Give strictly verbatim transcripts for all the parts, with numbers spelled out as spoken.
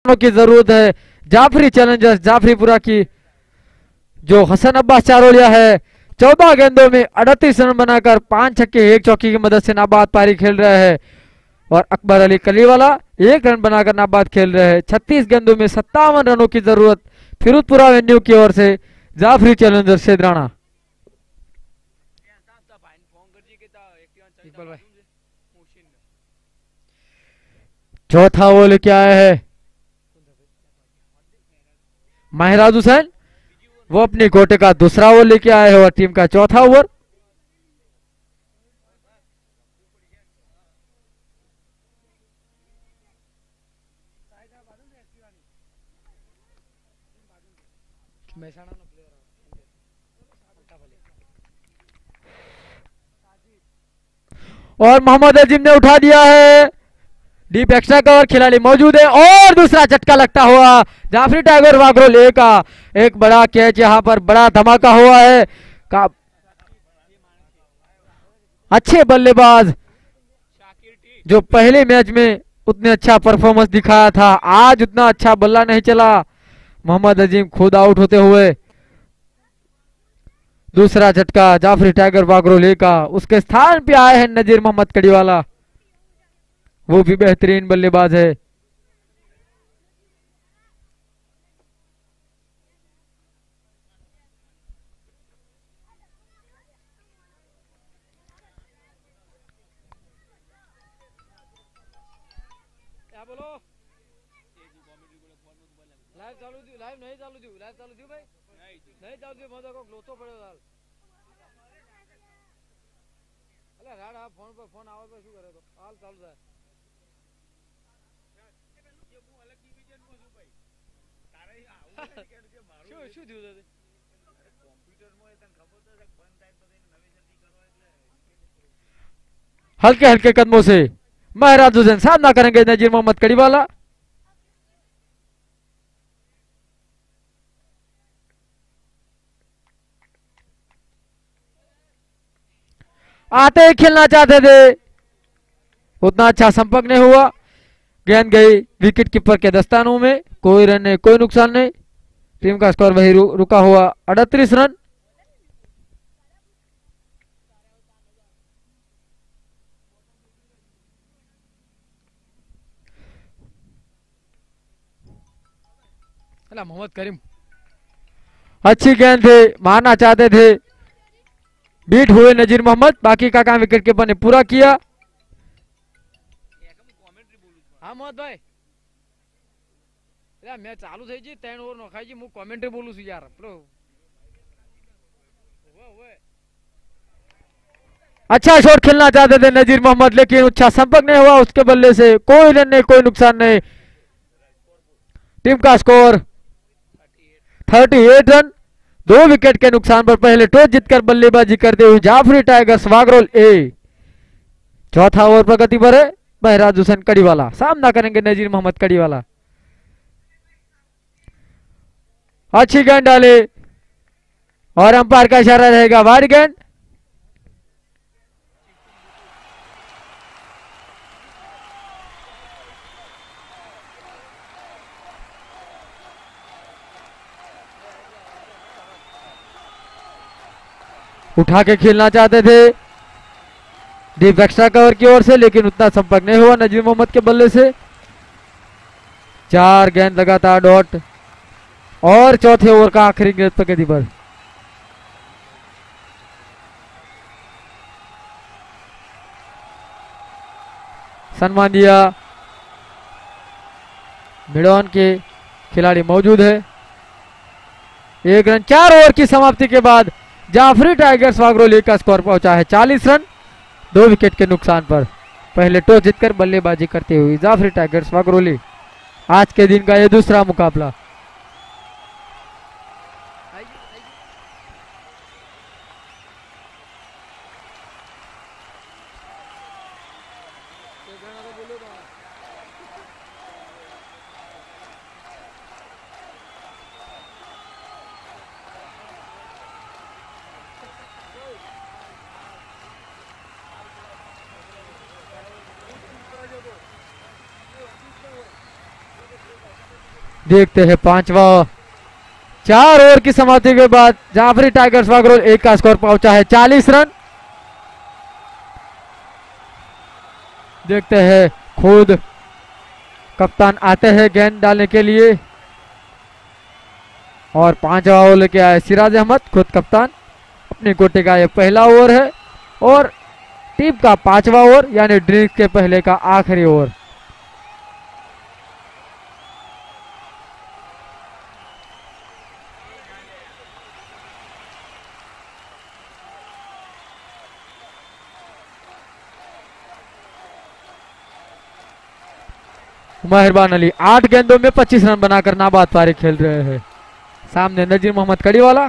की जरूरत है जाफरी चैलेंजर्स जाफरीपुरा की, जो हसन अब्बास चारोलिया है चौदह गेंदों में अड़तीस रन बनाकर पांच छक्के एक चौकी की मदद से नाबाद पारी खेल रहे हैं। और अकबर अली कलीवाला एक रन बनाकर नाबाद खेल रहे हैं। छत्तीस गेंदों में सत्तावन रनों की जरूरत फिरोजपुरा वेन्यू की ओर से जाफरी चैलेंजर्स सेदराना। चौथा वो लेके आए हैं महराज हुसैन, वो अपनी कोटे का दूसरा ओवर लेके आए हैं और टीम का चौथा ओवर। और मोहम्मद अजीम ने उठा दिया है डीप एक्स्ट्रा कवर, खिलाड़ी मौजूद है और दूसरा झटका लगता हुआ जाफरी टाइगर वागरोल ए का एक बड़ा कैच, यहां पर बड़ा धमाका हुआ है का अच्छे बल्लेबाज जो पहले मैच में उतने अच्छा परफॉर्मेंस दिखाया था, आज उतना अच्छा बल्ला नहीं चला। मोहम्मद अजीम खुद आउट होते हुए दूसरा झटका जाफरी टाइगर वागरोल ए का, उसके स्थान पे आए हैं नजीर मोहम्मद कड़ीवाला, वो भी बेहतरीन बल्लेबाज है। क्या बोलो लाइव चालू दी, लाइव नहीं चालू दी, लाइव चालू दी भाई नहीं चालू दी, मजा को लोतो पड़े लाल अरे राड आप फोन पर फोन आवे पे શું કરે તો હાલ ચાલુ થાય શું શું થયું છે કોમ્પ્યુટરમાં એ તને ખબર તો છે બંધ થાય તો નવી જલ્દી કરો એટલે हल्के हल्के कदमों से महराज हुसैन सामना करेंगे नजीर मोहम्मद कड़ीवाला। आते ही खेलना चाहते थे, उतना अच्छा संपर्क नहीं हुआ, गेंद गई विकेट कीपर के दस्तानों में, कोई रन नहीं कोई नुकसान नहीं, टीम का स्कोर वही रु, रुका हुआ अड़तीस रन। मोहम्मद करीम अच्छी गेंद थे, मारना चाहते थे, बीट हुए नजीर मोहम्मद, बाकी का काम विकेट कीपर ने पूरा किया। हाँ मोहम्मद भाई मैच चालू थी जी तीन ओवर नखाई जी मु कमेंट्री बोलू छू यार प्रो अच्छा शॉट खेलना चाहते थे नजीर मोहम्मद, लेकिन अच्छा संपर्क नहीं हुआ उसके बल्ले से, कोई रन नहीं कोई नुकसान नहीं, टीम का स्कोर अड़तीस रन, दो विकेट के नुकसान पर पहले टॉस जीतकर बल्लेबाजी करते हुए जाफरी टाइगर्स वागरोल ए चौथा ओवर प्रगति पर है। महराज हुसैन कड़ीवाला सामना करेंगे नजीर मोहम्मद कड़ीवाला। अच्छी गेंद डाले और अंपायर का इशारा रहेगा वाइड गेंद। उठा के खेलना चाहते थे डीप एक्स्ट्रा कवर की ओर से, लेकिन उतना संपर्क नहीं हुआ नजीर मोहम्मद के बल्ले से। चार गेंद लगातार डॉट और चौथे ओवर का आखिरी गेंद प्रगति पर। सम्मान दिया, मिडॉन के खिलाड़ी मौजूद है। एक रन, चार ओवर की समाप्ति के बाद जाफरी टाइगर्स वागरोल का स्कोर पहुंचा है चालीस रन, दो विकेट के नुकसान पर। पहले टॉस जीतकर बल्लेबाजी करते हुए जाफरी टाइगर्स वागरोल आज के दिन का यह दूसरा मुकाबला। देखते हैं पांचवा। चार ओवर की समाप्ति के बाद जाफरी टाइगर्स वागरोल एक का स्कोर पहुंचा है चालीस रन। देखते हैं खुद कप्तान आते हैं गेंद डालने के लिए और पांचवा ओवर लेके आए सिराज अहमद खुद कप्तान। अपनी कोटे का यह पहला ओवर है और टीम का पांचवा ओवर यानी ड्रिंक्स के पहले का आखिरी ओवर। मेहरबान अली आठ गेंदों में पच्चीस रन बनाकर नाबाद पारी खेल रहे हैं। सामने नजीर मोहम्मद कड़ीवाला।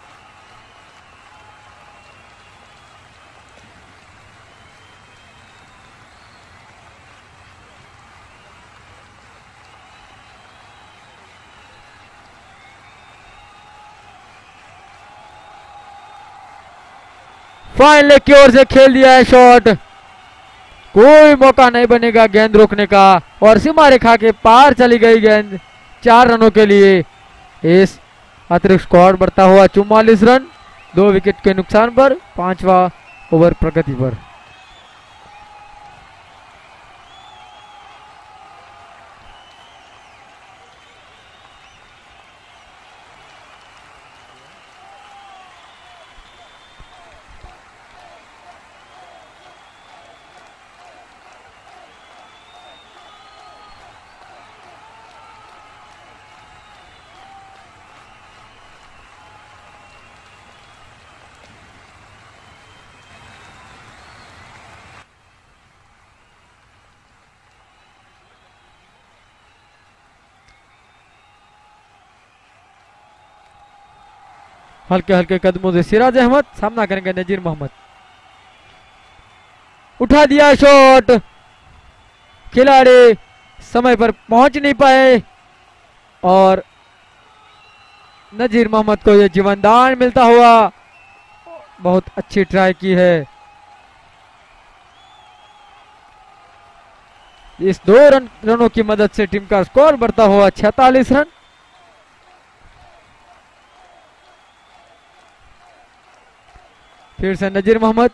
फाइन लेग की ओर से खेल दिया है शॉट। कोई मौका नहीं बनेगा गेंद रोकने का और सीमा रेखा के पार चली गई गेंद चार रनों के लिए। इस अतिरिक्त स्कोर बढ़ता हुआ चौवालीस रन दो विकेट के नुकसान पर पांचवा ओवर प्रगति पर। हल्के हल्के कदमों से सिराज अहमद सामना करेंगे नजीर मोहम्मद। उठा दिया शॉट। खिलाड़ी समय पर पहुंच नहीं पाए और नजीर मोहम्मद को यह जीवनदान मिलता हुआ। बहुत अच्छी ट्राई की है। इस दो रन रनों की मदद से टीम का स्कोर बढ़ता हुआ छियालीस रन। फिर से नजीर मोहम्मद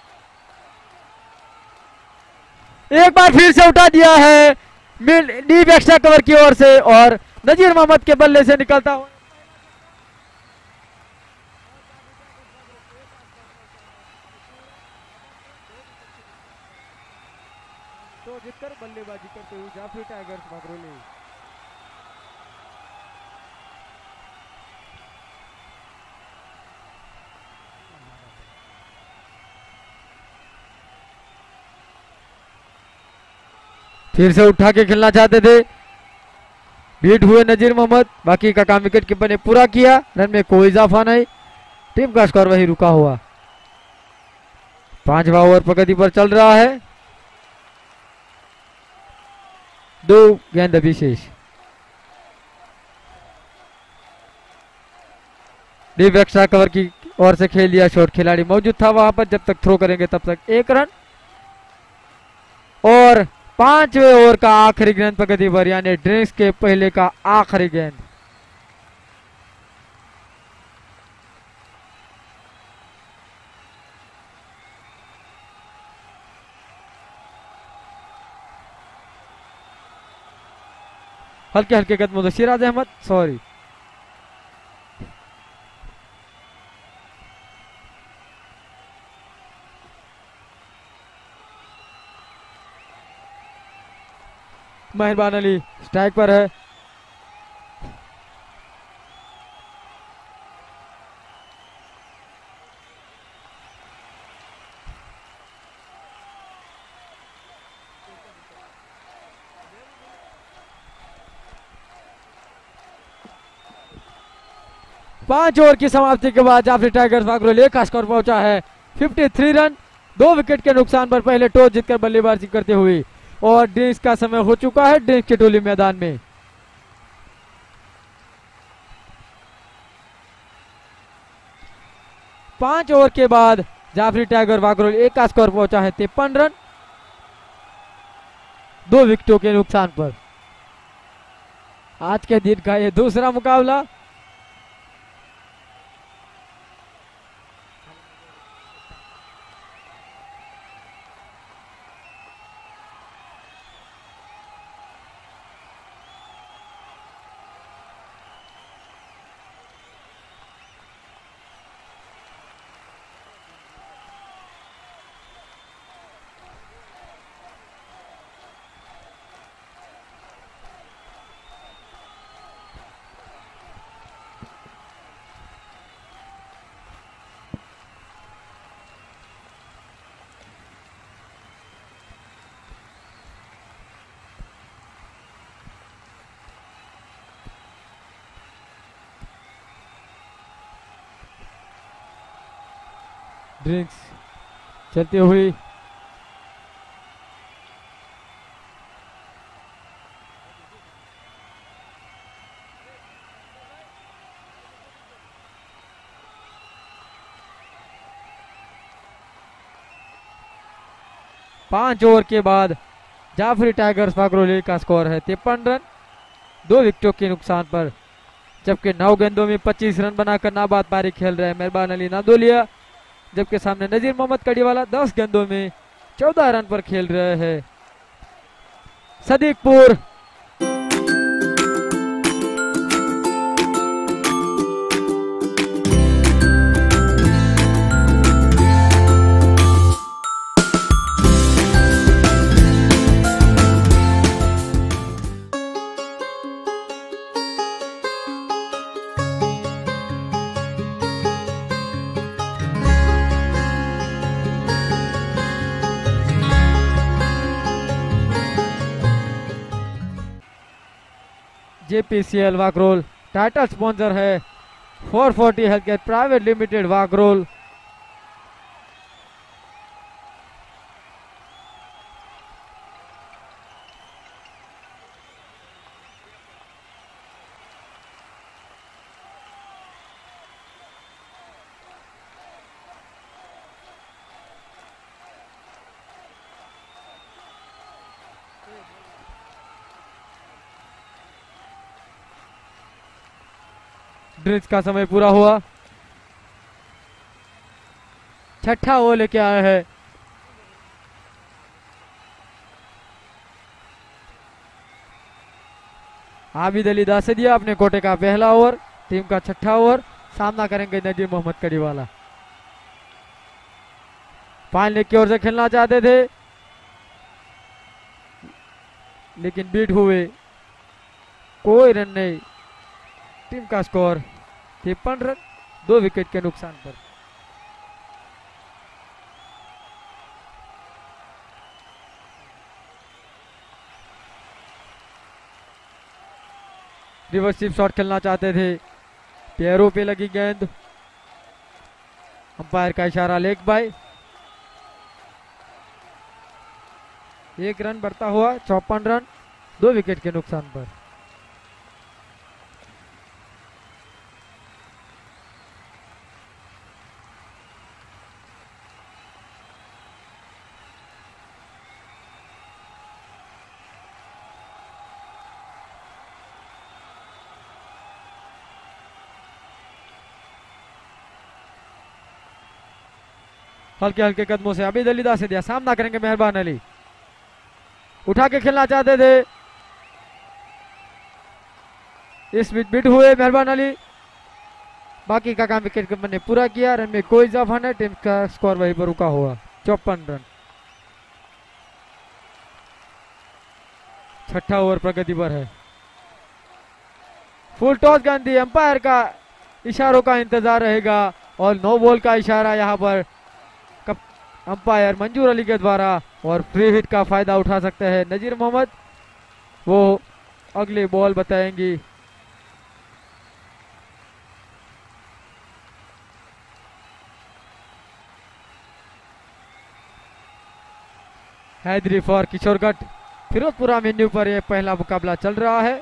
एक बार फिर से उठा दिया है डीप एक्स्ट्रा कवर की ओर से और नजीर मोहम्मद के बल्ले से निकलता हुआ तो जीतकर बल्लेबाजी करते हुए जाफरी टाइगर्स वागरोली। फिर से उठा के खेलना चाहते थे, बीट हुए नजीर मोहम्मद। बाकी का काम विकेट कीपर ने पूरा किया। रन में कोई इजाफा नहीं, टीम का स्कोर वही रुका हुआ। पांचवा ओवर प्रगति पर चल रहा है। दो गेंद अभी शेष। डीप एक्स्ट्रा कवर की ओर से खेल दिया शॉट। खिलाड़ी मौजूद था वहां पर, जब तक थ्रो करेंगे तब तक एक रन। और पांचवें ओवर का आखिरी गेंद प्रगति पर यानी ड्रिंक्स के पहले का आखिरी गेंद। हल्के हल्के कदमों से सिराज अहमद सॉरी मेहरबान अली स्ट्राइक पर है। पांच ओवर की समाप्ति के बाद जाफरी टाइगर्स वागरोल एक का स्कोर पहुंचा है तिरेपन रन दो विकेट के नुकसान पर पहले टॉस जीतकर बल्लेबाजी करते हुए। और ड्रिंक्स का समय हो चुका है। ड्रिंक्स की टोली मैदान में। पांच ओवर के बाद जाफरी टाइगर वागरोल एक का स्कोर पहुंचा है तिरपन रन दो विकेटों के नुकसान पर। आज के दिन का ये दूसरा मुकाबला। ड्रिंक्स चलती हुई पांच ओवर के बाद जाफरी टाइगर्स वागरोली का स्कोर है तिरपन रन, दो विकेटों के नुकसान पर। जबकि नौ गेंदों में पच्चीस रन बनाकर नाबाद पारी खेल रहे हैं मेहरबान अली नादोलिया। जबकि सामने नजीर मोहम्मद कड़ीवाला दस गेंदों में चौदह रन पर खेल रहे हैं। Sadiqpur JPCL Wagrol title sponsor है four forty health care private limited Wagrol. Drinks का समय पूरा हुआ, छठा ओवर लेके आया है। आबिद अली दासदिया अपने कोटे का पहला ओवर, टीम का छठा ओवर। सामना करेंगे नजीर मोहम्मद कड़ीवाला। पांच लेग की ओर से खेलना चाहते थे लेकिन बीट हुए, कोई रन नहीं। टीम का स्कोर तिरपन रन, दो विकेट के नुकसान पर। रिवर्स स्वीप शॉट खेलना चाहते थे, पैरों पे लगी गेंद, अंपायर का इशारा लेग बाय। एक रन बढ़ता हुआ चौपन रन, दो विकेट के नुकसान पर। हल्के हल्के कदमों से आबिद अली दासदिया सामना करेंगे मेहरबान अली। उठा के खेलना चाहते थे, इस बीच बिट हुए मेहरबान अली। बाकी का काम विकेट कीपर ने पूरा किया, रन में कोई इजाफा नहीं। टीम का स्कोर वहीं पर रुका हुआ चौपन रन। छठा ओवर प्रगति पर है। फुल टॉस गांधी, अंपायर का इशारों का इंतजार रहेगा और नो बॉल का इशारा यहां पर अंपायर मंजूर अली के द्वारा, और फ्री हिट का फायदा उठा सकते हैं नजीर मोहम्मद, वो अगली बॉल बताएंगी। हैदरी फॉर किशोरगढ़, फिरोजपुरा मेन्यू पर यह पहला मुकाबला चल रहा है।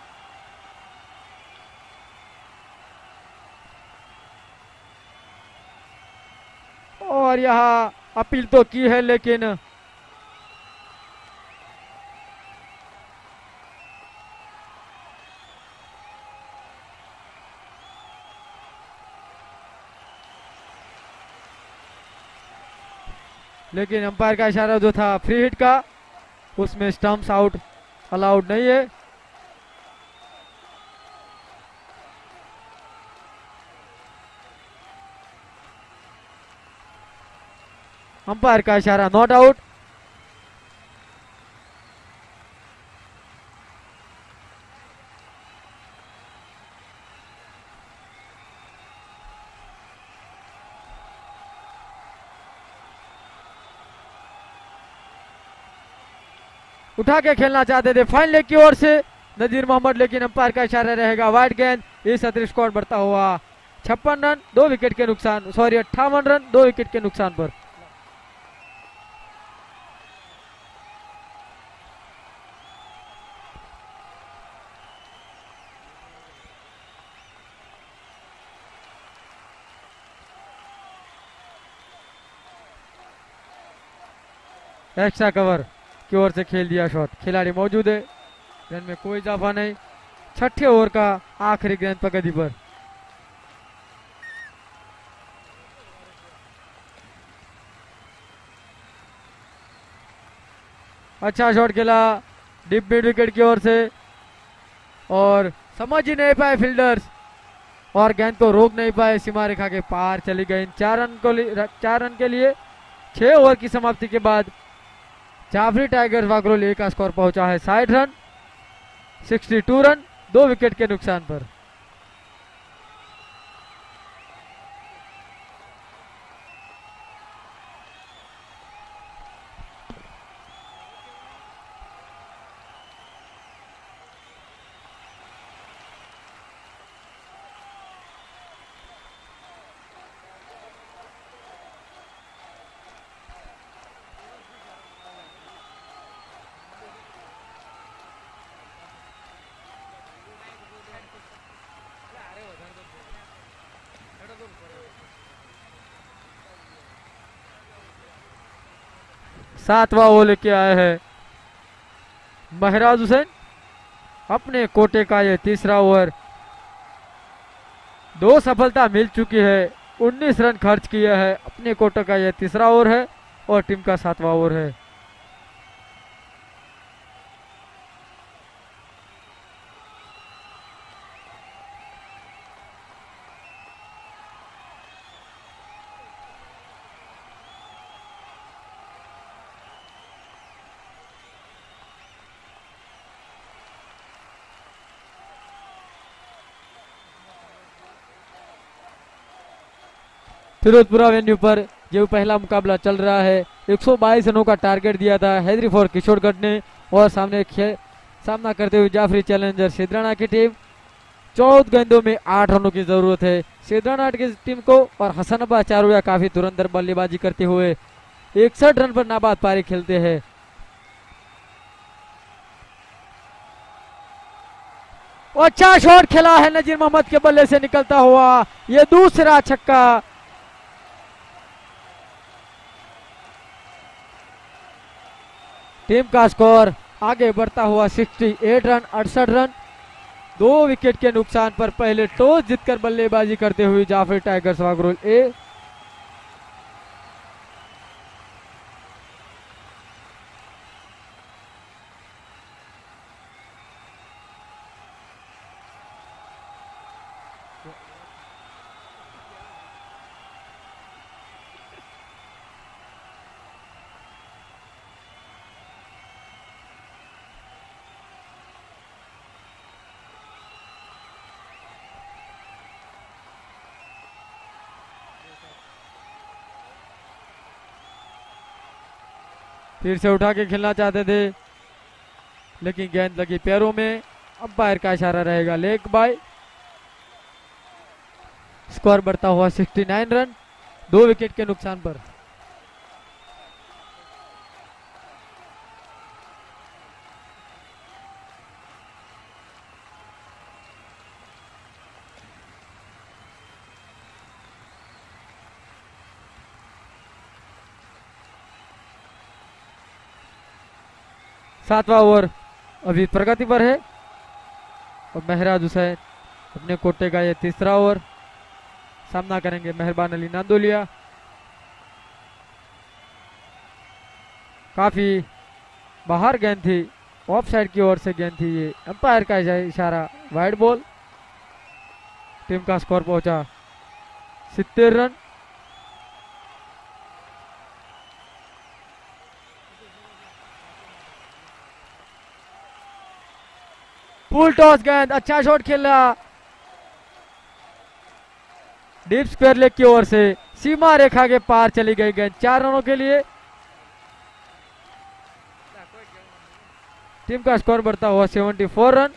और यहां अपील तो की है लेकिन लेकिन अंपायर का इशारा जो था फ्री हिट का, उसमें स्टंप्स आउट अलाउड नहीं है। अंपायर का इशारा नॉट आउट। उठा के खेलना चाहते थे फाइन लेग की ओर से नजीर मोहम्मद, लेकिन अंपायर का इशारा रहेगा वाइड गेंद। इस अतिरिक्त स्कोर बढ़ता हुआ छप्पन रन दो विकेट के नुकसान, सॉरी अट्ठावन रन दो विकेट के नुकसान पर। एक्स्ट्रा कवर की ओर से खेल दिया शॉट, खिलाड़ी मौजूद है, रन में कोई इजाफा नहीं। छठे ओवर का आखिरी गेंद पर गदी पर। अच्छा शॉट खेला डीप मिड विकेट की ओर से, और समझ ही नहीं पाए फील्डर्स और गेंद को रोक नहीं पाए, सीमा रेखा के पार चली गई। चार रन को चार रन के लिए छह ओवर की समाप्ति के बाद जाफरी टाइगर्स वागरोल ए का स्कोर पहुंचा है साठ रन, बासठ रन दो विकेट के नुकसान पर। सातवां ओवर लेके आए हैं महराज हुसैन, अपने कोटे का ये तीसरा ओवर। दो सफलता मिल चुकी है, उन्नीस रन खर्च किए हैं, अपने कोटे का ये तीसरा ओवर है और टीम का सातवां ओवर है। फिरोजपुरा वेन्यू पर जो पहला मुकाबला चल रहा है, एक सौ बाईस रनों का टारगेट दिया था हैदरी फॉर किशोरगढ़ ने, और सामने सामना करते हुए जाफरी चैलेंजर सिद्राना की टीम। चौदह गेंदों में आठ रनों की जरूरत है सिद्राना की टीम को, और हसन अब्बास चारोया काफी धुरंधर बल्लेबाजी करते हुए इकसठ रन पर नाबाद पारी खेलते हैं। अच्छा शॉट खेला है नजीर मोहम्मद के बल्ले से निकलता हुआ, ये दूसरा छक्का। टीम का स्कोर आगे बढ़ता हुआ अड़सठ रन अड़सठ रन दो विकेट के नुकसान पर। पहले टॉस जीतकर बल्लेबाजी करते हुए जाफरी टाइगर्स वागरोल ए। फिर से उठा के खेलना चाहते थे, लेकिन गेंद लगी पैरों में। अंपायर का इशारा रहेगा लेग बाय। स्कोर बढ़ता हुआ उनहत्तर रन दो विकेट के नुकसान पर। सातवां ओवर अभी प्रगति पर है और महराज हुसैन अपने कोटे का ये तीसरा ओवर। सामना करेंगे मेहरबान अली नांदोलिया। काफी बाहर गेंद थी, ऑफ साइड की ओर से गेंद थी, ये अंपायर का इशारा, वाइड बॉल। टीम का स्कोर पहुंचा सितर रन। फुल टॉस गेंद, अच्छा शॉट खेला, डीप स्क्वायर लेग की ओर से सीमा रेखा के पार चली गई गेंद, चार रनों के लिए। टीम का स्कोर बढ़ता हुआ चौहत्तर रन।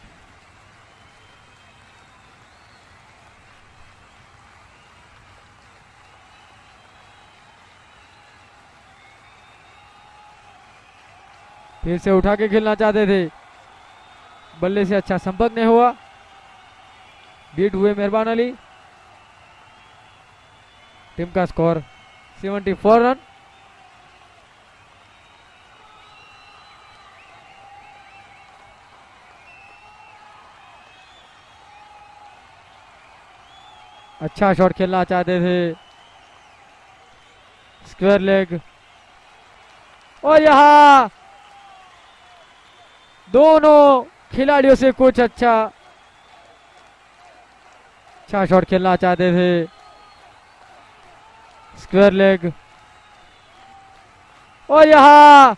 फिर से उठा के खेलना चाहते थे, बल्ले से अच्छा संपर्क नहीं हुआ, बीट हुए मेहरबान अली। टीम का स्कोर चौहत्तर रन। अच्छा शॉट खेलना चाहते थे, स्क्वायर लेग, और यहां दोनों खिलाड़ियों से कुछ अच्छा अच्छा शॉट खेलना चाहते थे, स्क्वायर लेग, और यहां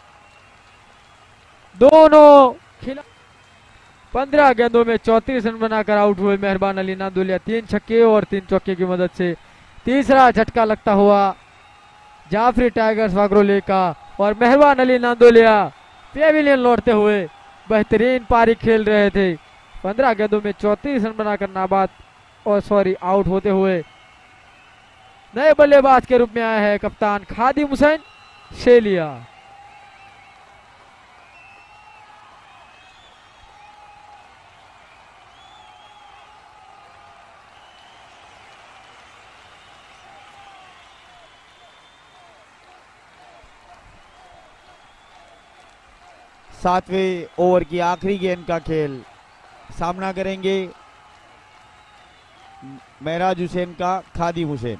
दोनों खिला पंद्रह गेंदों में चौंतीस रन बनाकर आउट हुए मेहरबान अली नांदोलिया, तीन छक्के और तीन चौके की मदद से। तीसरा झटका लगता हुआ जाफरी टाइगर्स वागरोले का, और मेहरबान अली नांदोलिया पेविलियन लौटते हुए बेहतरीन पारी खेल रहे थे। पंद्रह गेंदों में चौंतीस रन बनाकर नाबाद और सॉरी आउट होते हुए नए बल्लेबाज के रूप में आया है कप्तान खादिम हुसैन शेलिया। सातवें ओवर की आखिरी गेंद का खेल, सामना करेंगे महराज हुसैन का Khadim Hussain.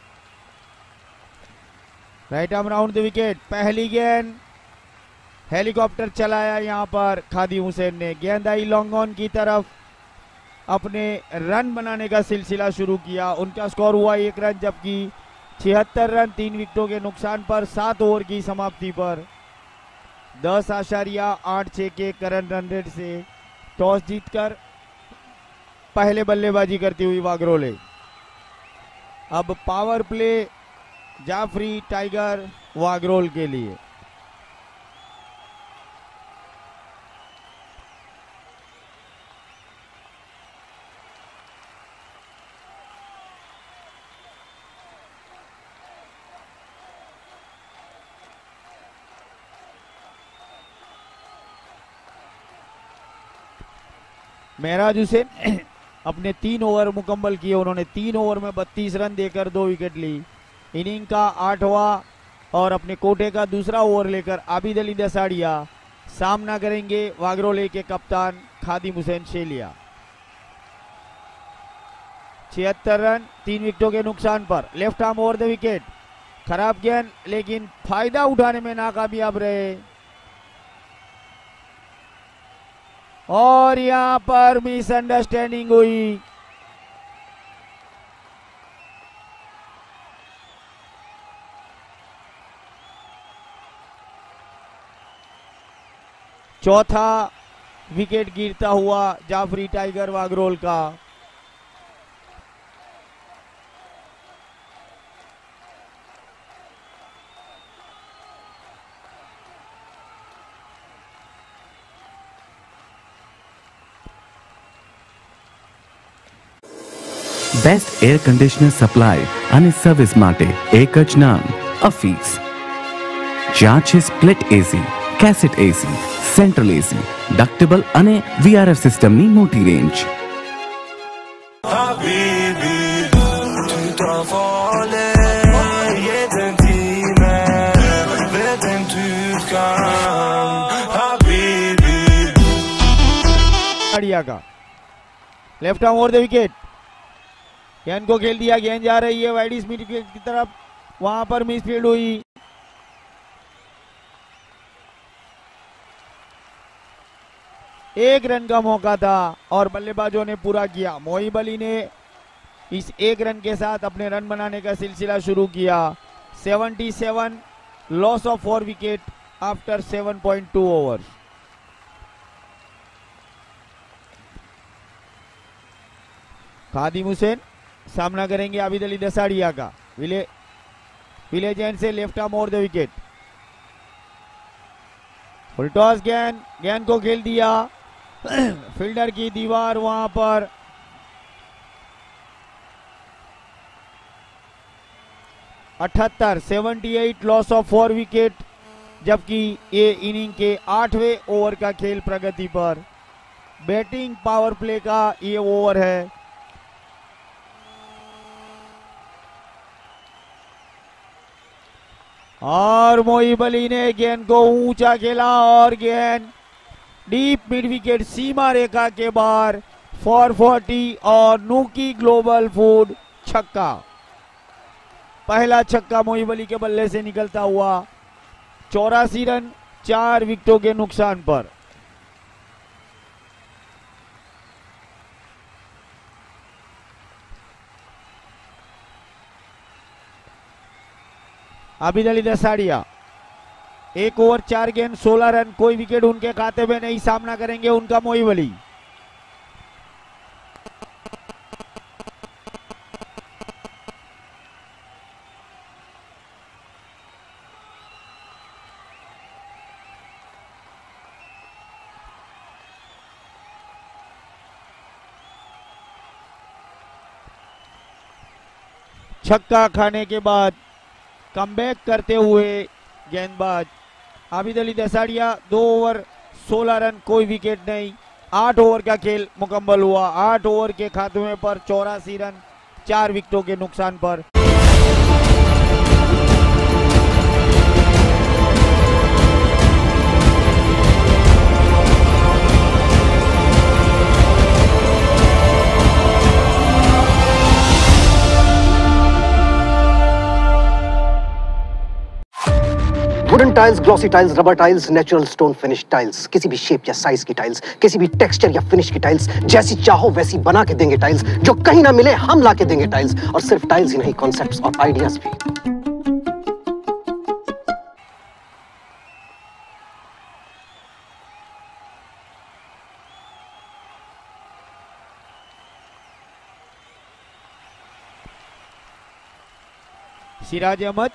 Right arm round the wicket, पहली गेंद हेलीकॉप्टर चलाया यहां पर खादिम हुसैन ने, गेंद आई लॉन्ग ऑन की तरफ, अपने रन बनाने का सिलसिला शुरू किया। उनका स्कोर हुआ एक रन, जबकि छिहत्तर रन तीन विकेटों के नुकसान पर सात ओवर की समाप्ति पर दस आशारिया आठ छह के करंट रन रेट से टॉस जीतकर पहले बल्लेबाजी करती हुई वागरोले। अब power play Jafri tiger Wagrol के लिए। महराज हुसैन अपने तीन ओवर मुकम्मल किए, उन्होंने तीन ओवर में बत्तीस रन देकर दो विकेट ली। इनिंग का आठवां और अपने कोटे का दूसरा ओवर लेकर आबिद अली दसाड़िया सामना करेंगे वागरोले के कप्तान खादिम हुसैन शेलिया। छिहत्तर रन तीन विकेटों के नुकसान पर, left arm over the wicket, खराब गेंद लेकिन फायदा उठाने में नाकामयाब रहे, और यहां पर मिसअंडरस्टैंडिंग हुई। चौथा विकेट गिरता हुआ जाफरी टाइगर वागरोल का। બેસ્ટ એર કન્ડિશનર સપ્લાય અને સર્વિસ માટે એક જ નામ અફીસ, જ્યાં છે split AC, cassette AC, central AC, ductable અને વીઆરએફ સિસ્ટમની મોટી રેન્જ। का left arm over the wicket, गेंद को खेल दिया, गेंद जा रही है वाइड स्मिथ की तरफ, वहां पर मिसफील्ड हुई। एक रन का मौका था और बल्लेबाजों ने पूरा किया। मोइब अली ने इस एक रन के साथ अपने रन बनाने का सिलसिला शुरू किया। सतहत्तर, loss of four wicket after seven point two overs. Khadim Hussain सामना करेंगे आबिद अली दसाड़िया का। विले विले जैन से left arm over the wicket. Full toss गेंद, गेंद को खेल दिया, फील्डर की दीवार वहां पर। अठहत्तर, अठहत्तर, लॉस ऑफ फोर विकेट, जबकि ये इनिंग के आठवें ओवर का खेल प्रगति पर। बैटिंग पावर प्ले का ये ओवर है। और मोइब अली ने गेंद को ऊंचा खेला और गेंद डीप मिड विकेट सीमा रेखा के बाहर फोर फोर्टी और नूकी ग्लोबल फूड छक्का। पहला छक्का मोइब अली के बल्ले से निकलता हुआ। चौरासी रन चार विकेटों के नुकसान पर। आबिद अली दसाड़िया एक ओवर चार गेंद सोलह रन, कोई विकेट उनके खाते में नहीं। सामना करेंगे उनका मोइब अली। छक्का खाने के बाद कमबैक करते हुए गेंदबाज आबिद अली दसाड़िया। दो ओवर सोलह रन, कोई विकेट नहीं। आठ ओवर का खेल मुकम्मल हुआ। आठ ओवर के खात्मे पर चौरासी रन चार विकेटों के नुकसान पर। Wooden tiles, glossy tiles, rubber tiles, natural stone finish tiles, किसी भी शेप या साइज की टाइल्स, किसी भी टेक्सचर या फिनिश की टाइल्स, जैसी चाहो वैसी बना के देंगे टाइल्स। जो कहीं ना मिले हम ला के देंगे टाइल्स। और सिर्फ टाइल्स ही नहीं, कॉन्सेप्ट्स और आइडियाज भी। सिराज अहमद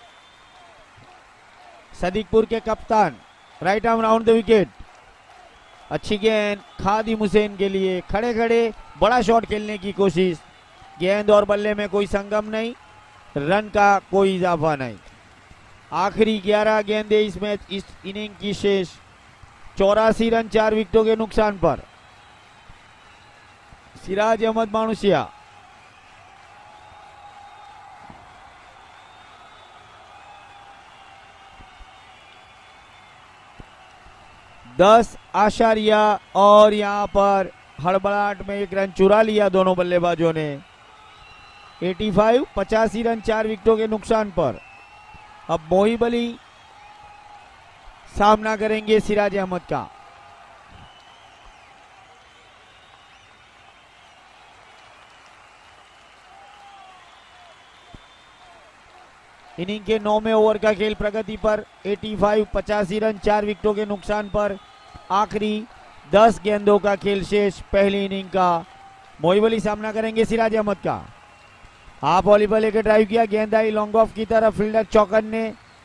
सदीकपुर के कप्तान, right arm round the wicket. अच्छी गेंद खादिम हुसैन के लिए। खड़े खड़े बड़ा शॉट खेलने की कोशिश। गेंद और बल्ले में कोई संगम नहीं, रन का कोई इजाफा नहीं। आखिरी ग्यारह गेंदें इस मैच इस इनिंग की शेष। चौरासी रन चार विकेटों के नुकसान पर। सिराज अहमद मानुषिया दस आशारिया और यहां पर हड़बड़ाहट में एक रन चुरा लिया दोनों बल्लेबाजों ने। पचासी, पचासी रन चार विकेटों के नुकसान पर। अब मोइब अली सामना करेंगे सिराज अहमद का। इनिंग के नौवें ओवर का खेल प्रगति पर। पचासी, पचासी रन चार विकेटों के नुकसान पर। आखिरी दस गेंदों का खेल शेष पहली इनिंग का। मोइब अली सामना करेंगे सिराज अहमद का। हाफ वॉली पर लेकर ड्राइव किया, गेंद आई लॉन्ग ऑफ की तरफ। फील्डर चौकन ने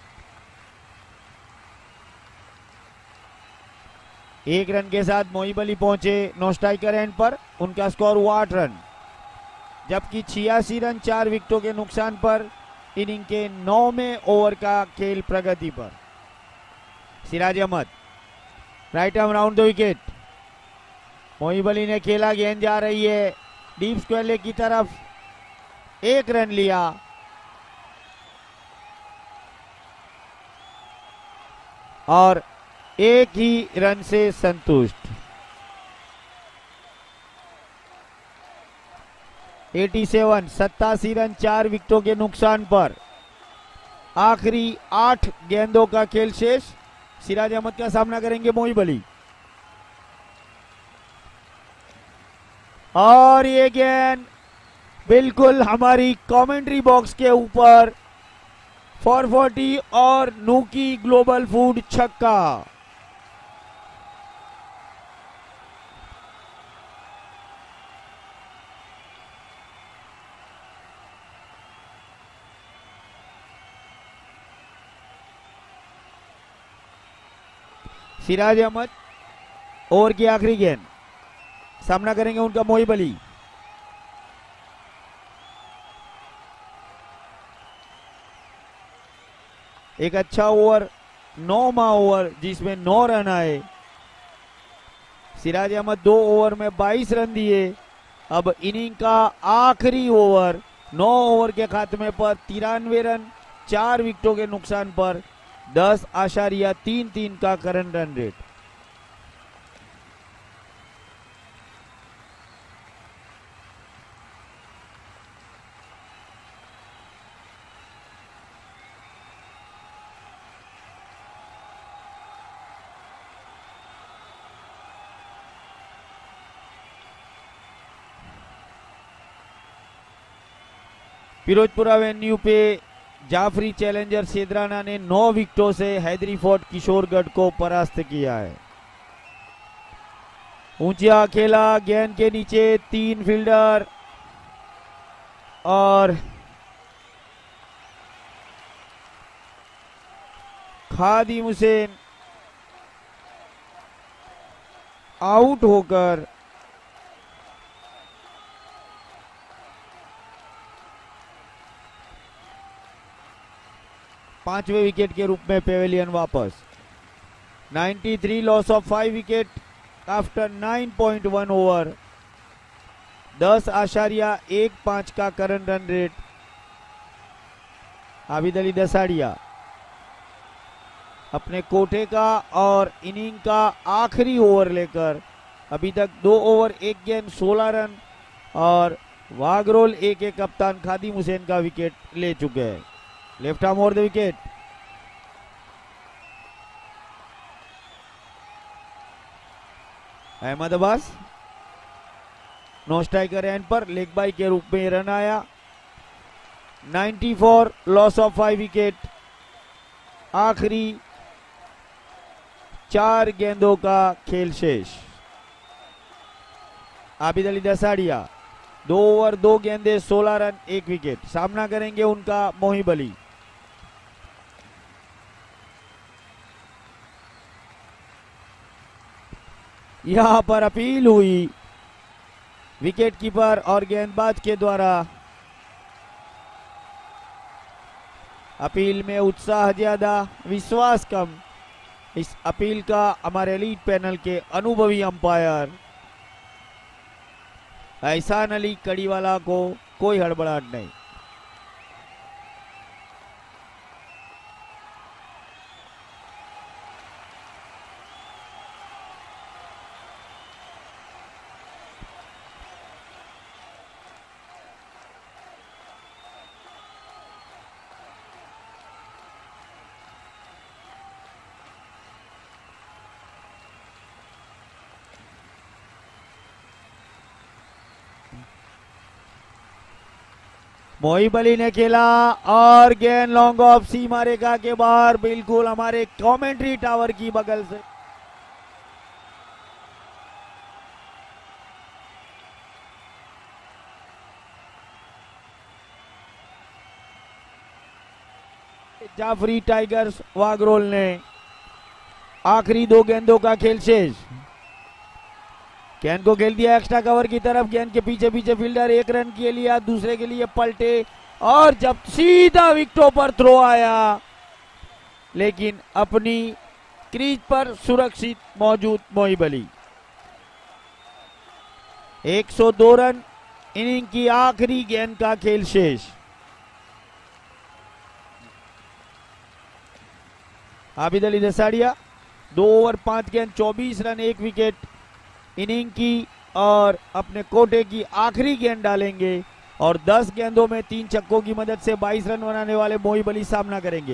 एक रन के साथ मोइब अली पहुंचे नो स्ट्राइकर एंड पर। उनका स्कोर हुआ आठ रन, जबकि छियासी रन चार विकेटों के नुकसान पर। इनिंग के नौवें ओवर का खेल प्रगति पर। Siraj Ahmed right arm round the wicket. Muib Ali ने खेला, गेंद जा रही है डीप स्क्वायर लेग की तरफ। एक रन लिया। और एक ही रन से संतुष्ट। सत्तासी, सत्तासी रन चार विकेटों के नुकसान पर। आखिरी आठ गेंदों का खेल शेष। सिराज अहमद का सामना करेंगे मोइब अली। और ये गेंद बिल्कुल हमारी कमेंट्री बॉक्स के ऊपर फोर फोर्टी और नूकी ग्लोबल फूड छक्का। सिराज अहमद ओवर की आखिरी गेंद, सामना करेंगे उनका मोहिब अली। एक अच्छा ओवर, नौवां ओवर जिसमें नौ रन आए। सिराज अहमद दो ओवर में बाईस रन दिए। अब इनिंग का आखिरी ओवर, नौ ओवर के खात्मे पर तिरानवे रन, चार विकेटों के नुकसान पर दस आशारिया तीन तीन का current run rate. Firozpura venue पे जाफरी चैलेंजर सेदराना ने नौ विकेटों से हैदरी फोर्ट किशोरगढ़ को परास्त किया है। ऊंचा खेला, गेंद के नीचे तीन फील्डर और खादिम हुसैन आउट होकर पांचवें विकेट के रूप में पेवेलियन वापस। तिरानवे loss of five wicket after nine point one over, दस आशारिया एक पांच का current run rate. Abid Ali Dasadiya अपने कोटे का और इनिंग का आखिरी ओवर लेकर अभी तक दो ओवर एक गेंद सोलह रन और वागरोल ए के कप्तान खादिम हुसैन का विकेट ले चुके हैं। Left arm over the wicket. Ahmed Abbas non striker end पर लेग बाई के रूप में रन आया। चौरानवे लॉस ऑफ फाइव विकेट, आखिरी चार गेंदों का खेल शेष। आबिद अली दसाड़िया दो ओवर दो गेंदे सोलह रन एक विकेट, सामना करेंगे उनका मोहिब अली। यहां पर अपील हुई विकेट कीपर और गेंदबाज के द्वारा। अपील में उत्साह ज्यादा, विश्वास कम। इस अपील का हमारे लीड पैनल के अनुभवी अंपायर एहसान अली कड़ीवाला को कोई हड़बड़ाहट नहीं। मोहिब अली ने खेला और गेंद लॉन्ग ऑफ सीमा रेखा के बाहर, बिल्कुल हमारे कमेंट्री टावर की बगल से। जाफरी टाइगर्स वागरोल ने आखिरी दो गेंदों का खेल शेष। गेंद को खेल दिया एक्स्ट्रा कवर की तरफ, गेंद के पीछे पीछे फील्डर एक रन के लिए दूसरे के लिए पलटे और जब सीधा विकेटों पर थ्रो आया, लेकिन अपनी क्रीज पर सुरक्षित मौजूद मोहिब अली। एक सौ दो रन, इनिंग की आखिरी गेंद का खेल शेष। आबिद अली दसाड़िया दो ओवर पांच गेंद चौबीस रन एक विकेट, इनिंग की और अपने कोटे की आखिरी गेंद डालेंगे और दस गेंदों में तीन छक्कों की मदद से बाईस रन बनाने वाले मोहिब अली सामना करेंगे।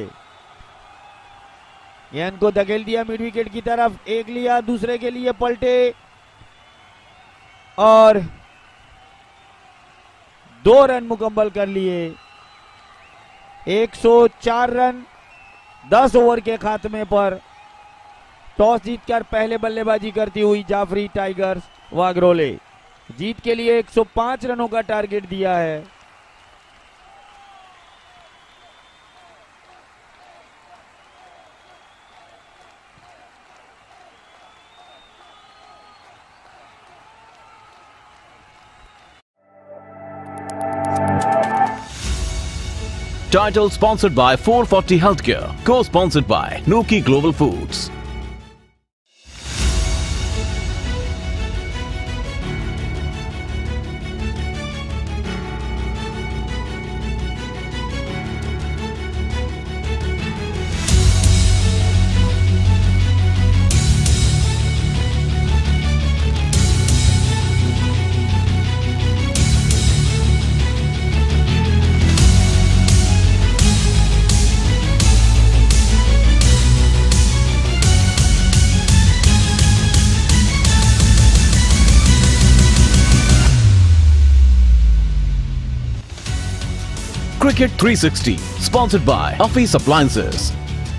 गेंद को धकेल दिया मिड विकेट की तरफ, एक लिया दूसरे के लिए पलटे और दो रन मुकम्मल कर लिए। एक सौ चार रन दस ओवर के खात्मे पर टॉस जीतकर पहले बल्लेबाजी करती हुई जाफरी टाइगर्स वागरोले जीत के लिए एक सौ पाँच रनों का टारगेट दिया है। Title sponsored by four forty Healthcare, co-sponsored by Nuki Global Foods. Cricket three sixty, sponsored by Office Appliances.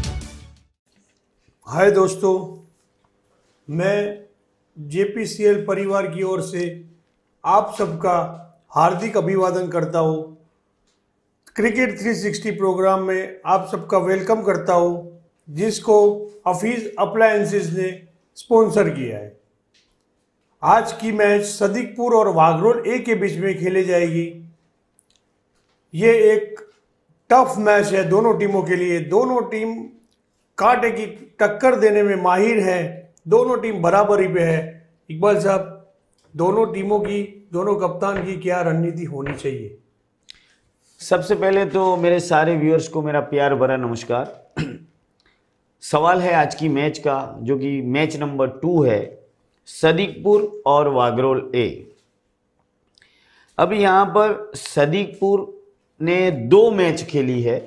हाय दोस्तों, मैं जेपीसीएल परिवार की ओर से आप सबका हार्दिक अभिवादन करता हूँ। क्रिकेट तीन सौ साठ प्रोग्राम में आप सबका वेलकम करता हूँ, जिसको ऑफिस अप्लायंसेस ने स्पॉन्सर किया है। आज की मैच सदीकपुर और वागरोल ए के बीच में खेली जाएगी। ये एक टफ मैच है दोनों टीमों के लिए। दोनों टीम कांटे की टक्कर देने में माहिर है। दोनों टीम बराबरी पे है। इकबाल साहब, दोनों टीमों की, दोनों कप्तान की क्या रणनीति होनी चाहिए? सबसे पहले तो मेरे सारे व्यूअर्स को मेरा प्यार भरा नमस्कार। सवाल है आज की मैच का, जो कि मैच नंबर टू है, सदीकपुर और वागरोल ए। अब यहाँ पर सदीकपुर ने दो मैच खेली है,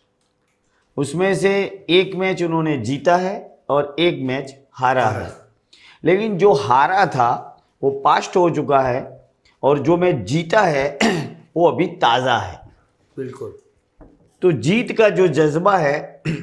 उसमें से एक मैच उन्होंने जीता है और एक मैच हारा है। लेकिन जो हारा था वो पास्ट हो चुका है और जो मैच जीता है वो अभी ताज़ा है। बिल्कुल। तो जीत का जो जज्बा है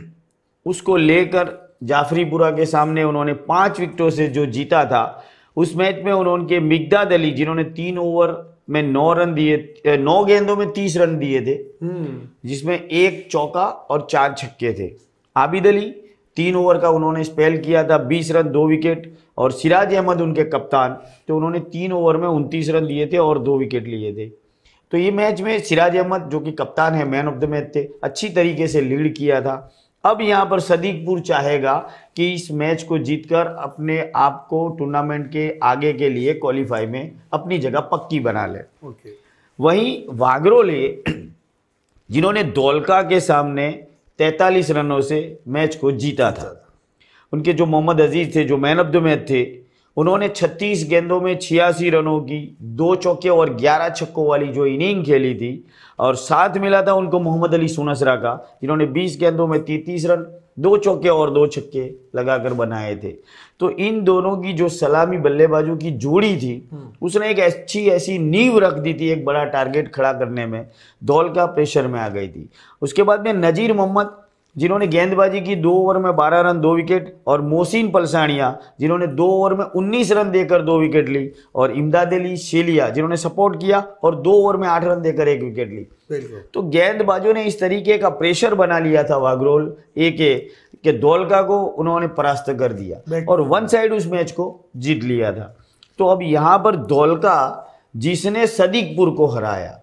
उसको लेकर जाफरीपुरा के सामने उन्होंने पांच विकेटों से जो जीता था, उस मैच में उन्होंने मिगदाद अली, जिन्होंने तीन ओवर में नौ रन दिए, नौ गेंदों में तीस रन दिए थे, जिसमें एक चौका और चार छक्के थे। आबिद अली तीन ओवर का उन्होंने स्पेल किया था, बीस रन दो विकेट, और सिराज अहमद उनके कप्तान, तो उन्होंने तीन ओवर में उनतीस रन दिए थे और दो विकेट लिए थे। तो ये मैच में सिराज अहमद, जो कि कप्तान है, मैन ऑफ द मैच थे, अच्छी तरीके से लीड किया था। अब यहाँ पर सदीकपुर चाहेगा कि इस मैच को जीतकर अपने आप को टूर्नामेंट के आगे के लिए क्वालिफाई में अपनी जगह पक्की बना ले। ओके। वहीं वागरोले, जिन्होंने धौलका के सामने तैंतालीस रनों से मैच को जीता था, उनके जो मोहम्मद अजीज थे, जो मैन ऑफ द मैच थे, उन्होंने छत्तीस गेंदों में छियासी रनों की दो चौके और ग्यारह छक्कों वाली जो इनिंग खेली थी, और साथ मिला था उनको मोहम्मद अली सुनसरा का, जिन्होंने बीस गेंदों में तैंतीस रन, दो चौके और दो छक्के लगाकर बनाए थे। तो इन दोनों की जो सलामी बल्लेबाजों की जोड़ी थी, उसने एक अच्छी ऐसी नींव रख दी थी एक बड़ा टारगेट खड़ा करने में। धौलका प्रेशर में आ गई थी। उसके बाद में नजीर मोहम्मद, जिन्होंने गेंदबाजी की दो ओवर में बारह रन दो विकेट, और मोहसिन पलसानिया, जिन्होंने दो ओवर में उन्नीस रन देकर दो विकेट ली, और इमदाद अली शेलिया, जिन्होंने सपोर्ट किया और दो ओवर में आठ रन देकर एक विकेट ली। तो गेंदबाजों ने इस तरीके का प्रेशर बना लिया था वागरोल ए के कि धौलका को उन्होंने परास्त कर दिया और वन साइड उस मैच को जीत लिया था। तो अब यहाँ पर धौलका, जिसने सदीकपुर को हराया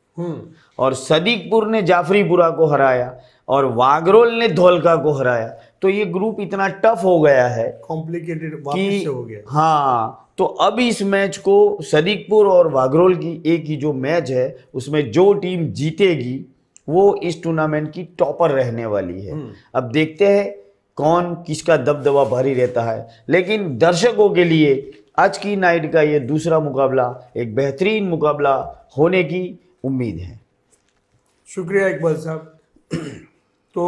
और सदीकपुर ने जाफरीपुरा को हराया और वागरोल ने धौलका को हराया, तो ये ग्रुप इतना टफ हो गया है, कॉम्प्लिकेटेड वापस से हो गया। हाँ, तो अब इस मैच को सदीकपुर और वागरोल की एक ही जो मैच है, उसमें जो टीम जीतेगी वो इस टूर्नामेंट की टॉपर रहने वाली है। अब देखते हैं कौन किसका दबदबा भारी रहता है, लेकिन दर्शकों के लिए आज की नाइट का ये दूसरा मुकाबला एक बेहतरीन मुकाबला होने की उम्मीद है। शुक्रिया इकबाल साहब। तो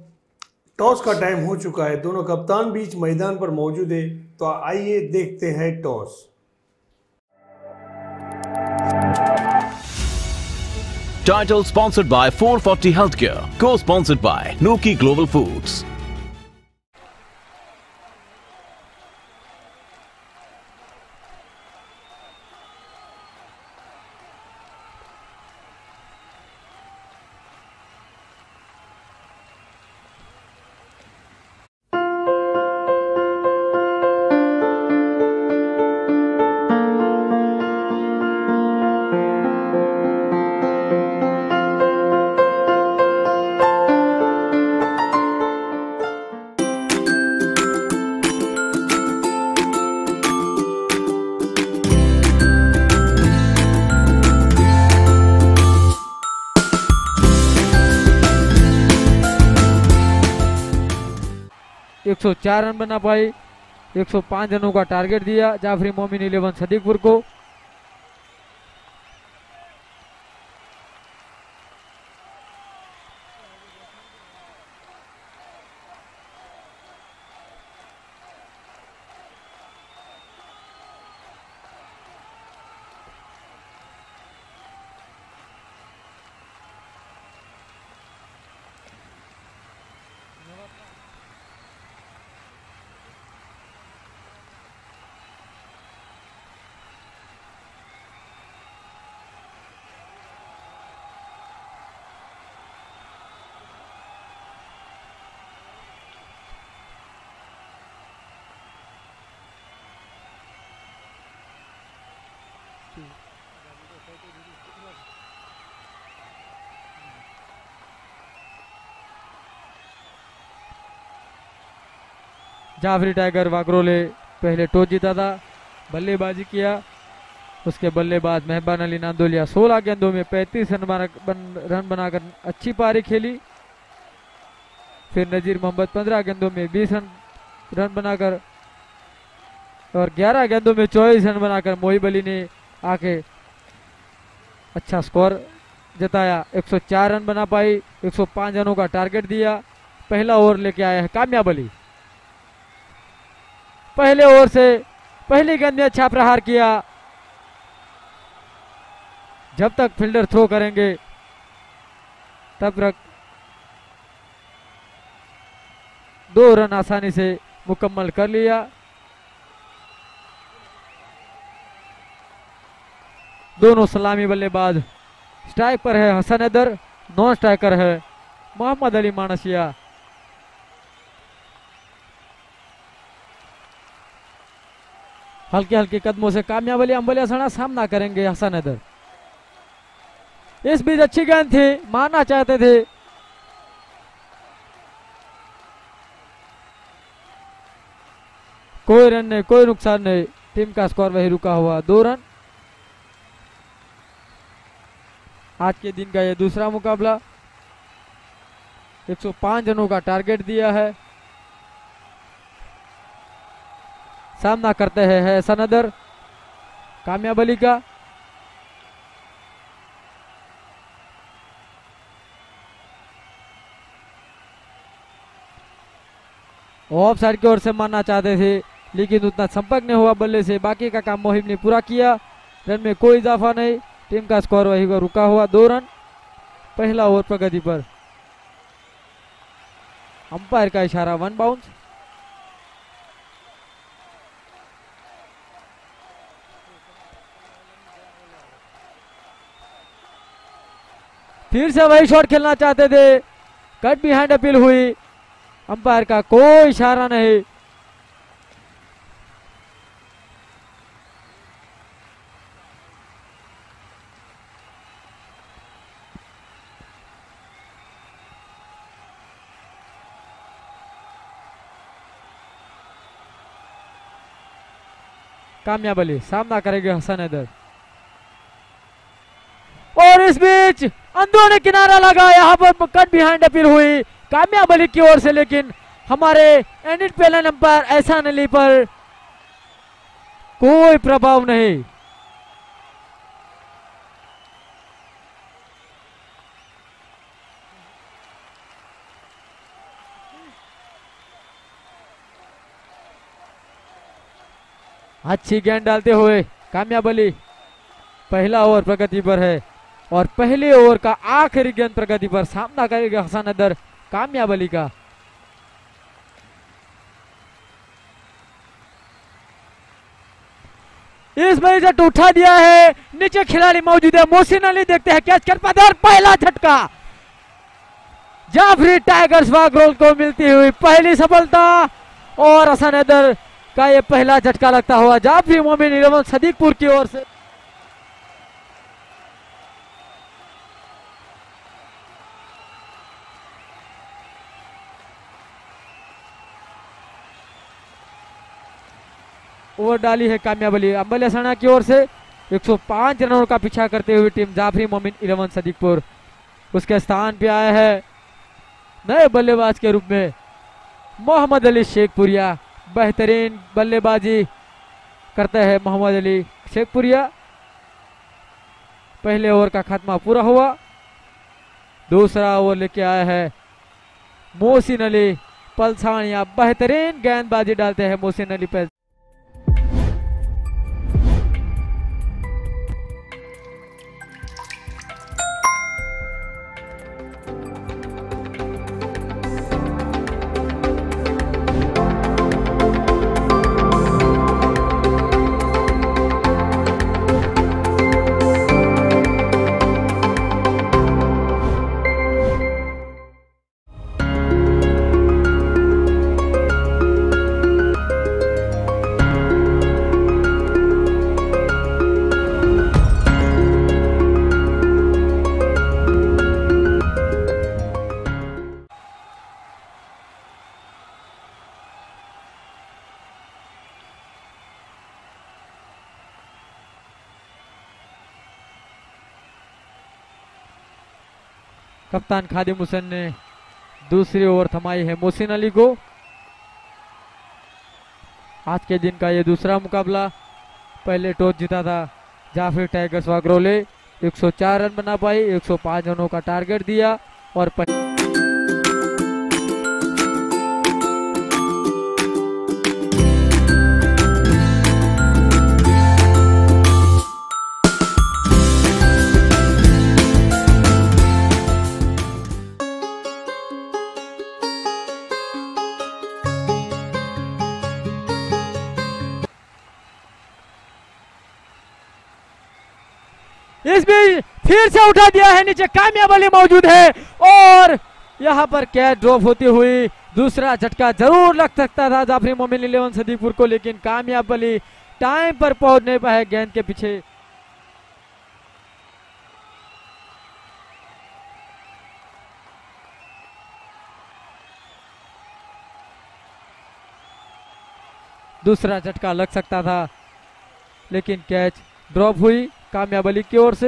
टॉस का टाइम हो चुका है, दोनों कप्तान बीच मैदान पर मौजूद है, तो आइए देखते हैं toss. Title sponsored by four forty Healthcare. Co-sponsored by Nuki Global Foods. एक सौ चार रन बना पाई। एक सौ पाँच रनों का टारगेट दिया जाफरी मोमिन इलेवन सदीकपुर को। जाफरी टाइगर वागरोले पहले टॉस जीता था, बल्लेबाजी किया। उसके बल्लेबाज मेहबान अली नांदोलिया सोलह गेंदों में पैंतीस रन बना, बन, रन बनाकर अच्छी पारी खेली। फिर नजीर मोहम्मद पंद्रह गेंदों में बीस रन रन बनाकर और ग्यारह गेंदों में चौबीस रन बनाकर मोहिब अली ने आके अच्छा स्कोर जताया। एक सौ चार रन बना पाई। एक सौ पाँच रनों का टारगेट दिया। पहला ओवर लेके आया है कामयाब अली। पहले ओवर से पहली गेंद में अच्छा प्रहार किया। जब तक फील्डर थ्रो करेंगे तब तक दो रन आसानी से मुकम्मल कर लिया। दोनों सलामी बल्लेबाज स्ट्राइक पर है हसन हैदर, नॉन स्ट्राइकर है मोहम्मद अली मानसिया। हल्के हल्के कदमों से कामयाब अली अंबलिया सना सामना करेंगे हसन हैदर। इस बीच अच्छी गेंद थी, मारना चाहते थे। कोई रन नहीं, कोई नुकसान नहीं। टीम का स्कोर वही रुका हुआ, दो रन। आज के दिन का ये दूसरा मुकाबला। एक सौ पाँच रनों का टारगेट दिया है। सामना करते हैं है हसन हैदर कामयाब अली का। ऑफ साइड की ओर से मारना चाहते थे लेकिन उतना संपर्क नहीं हुआ बल्ले से। बाकी का काम मोहिब ने पूरा किया। रन में कोई इजाफा नहीं। टीम का स्कोर वही का रुका हुआ, दो रन। पहला ओवर प्रगति पर। अंपायर का इशारा, वन बाउंस। फिर से वही शॉट खेलना चाहते थे, कट बिहाइंड अपील हुई। अंपायर का कोई इशारा नहीं। कामयाब अली सामना करेंगे हसन हैदर। और इस बीच अंदरूनी किनारा लगा, यहाँ पर कट बिहाइंड अपील हुई कामयाब अली की ओर से, लेकिन हमारे एंडिट पेलन अंपायर एहसान अली पर कोई प्रभाव नहीं। अच्छी गेंद डालते हुए कामयाब अली। पहला ओवर प्रगति पर है। और पहले ओवर का आखिरी गेंद प्रगति पर सामना करेगा हसन अदर कामयाब अली का। इस बार जट उठा दिया है, नीचे खिलाड़ी मौजूद है, मोहसिन अली देखते हैं कैच कर पाते हैं, पहला झटका जाफरी टाइगर्स वागरोल को मिलती हुई पहली सफलता और हसन हैदर का ये पहला झटका लगता हुआ जाफरी मोमिन इलेवन सदीकपुर की ओर से। ओवर डाली है कामयाब अली अंबल हसना की ओर से। एक सौ पाँच रनों का पीछा करते हुए टीम जाफरी मोमिन इलेवन सदीकपुर उसके स्थान पे आया है नए बल्लेबाज के रूप में मोहम्मद अली शेखपुरिया। बेहतरीन बल्लेबाजी करते हैं मोहम्मद अली शेखपुरिया। पहले ओवर का खात्मा पूरा हुआ, दूसरा ओवर लेके आया है मोहसिन अली पलसानिया। बेहतरीन गेंदबाजी डालते हैं मोहसिन अली पे। कप्तान खादिम हुसैन ने दूसरी ओवर थमाई है मोहसिन अली को। आज के दिन का ये दूसरा मुकाबला, पहले टॉस जीता था जाफरी टाइगर्स वागरोले, एक सौ चार रन बना पाई, एक सौ पाँच रनों का टारगेट दिया और इस बीच फिर से उठा दिया है, नीचे कामयाब अली मौजूद है और यहां पर कैच ड्रॉप होती हुई दूसरा झटका जरूर लग सकता था जाफरी मोमिन इलेवन सदीकपुर को, लेकिन कामयाब अली टाइम पर पहुंच नहीं पाए गेंद के पीछे। दूसरा झटका लग सकता था लेकिन कैच ड्रॉप हुई कामयाब अली की ओर से।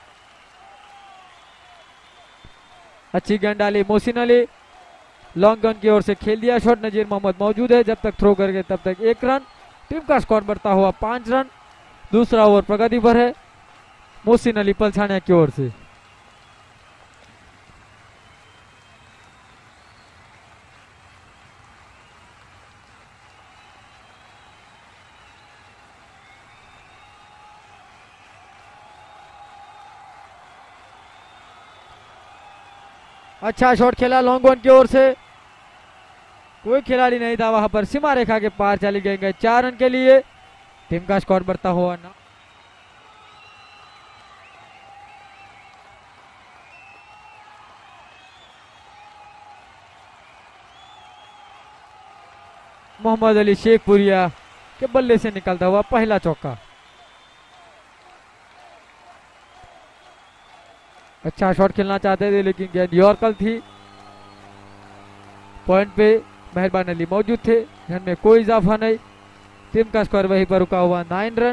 अच्छी गेंद डाली मोहसिन अली, लॉन्ग गन की ओर से खेल दिया शॉट। नजीर मोहम्मद मौजूद है, जब तक थ्रो करके तब तक एक रन। टीम का स्कोर बढ़ता हुआ पांच रन। दूसरा ओवर प्रगति पर है मोहसिन अली पलसानिया की ओर से। अच्छा शॉट खेला लॉन्ग वन की ओर से, कोई खिलाड़ी नहीं था वहां पर, सीमा रेखा के पार चली गई चार रन के लिए। टीम का स्कोर बढ़ता हुआ ना मोहम्मद अली शेखपुरिया के बल्ले से निकलता हुआ पहला चौका। अच्छा शॉट खेलना चाहते थे लेकिन गेंद यॉर्कर थी। पॉइंट पे मेहरबान अली मौजूद थे, रन में कोई इजाफा नहीं। टीम का स्कोर वहीं पर रुका हुआ नाइन रन।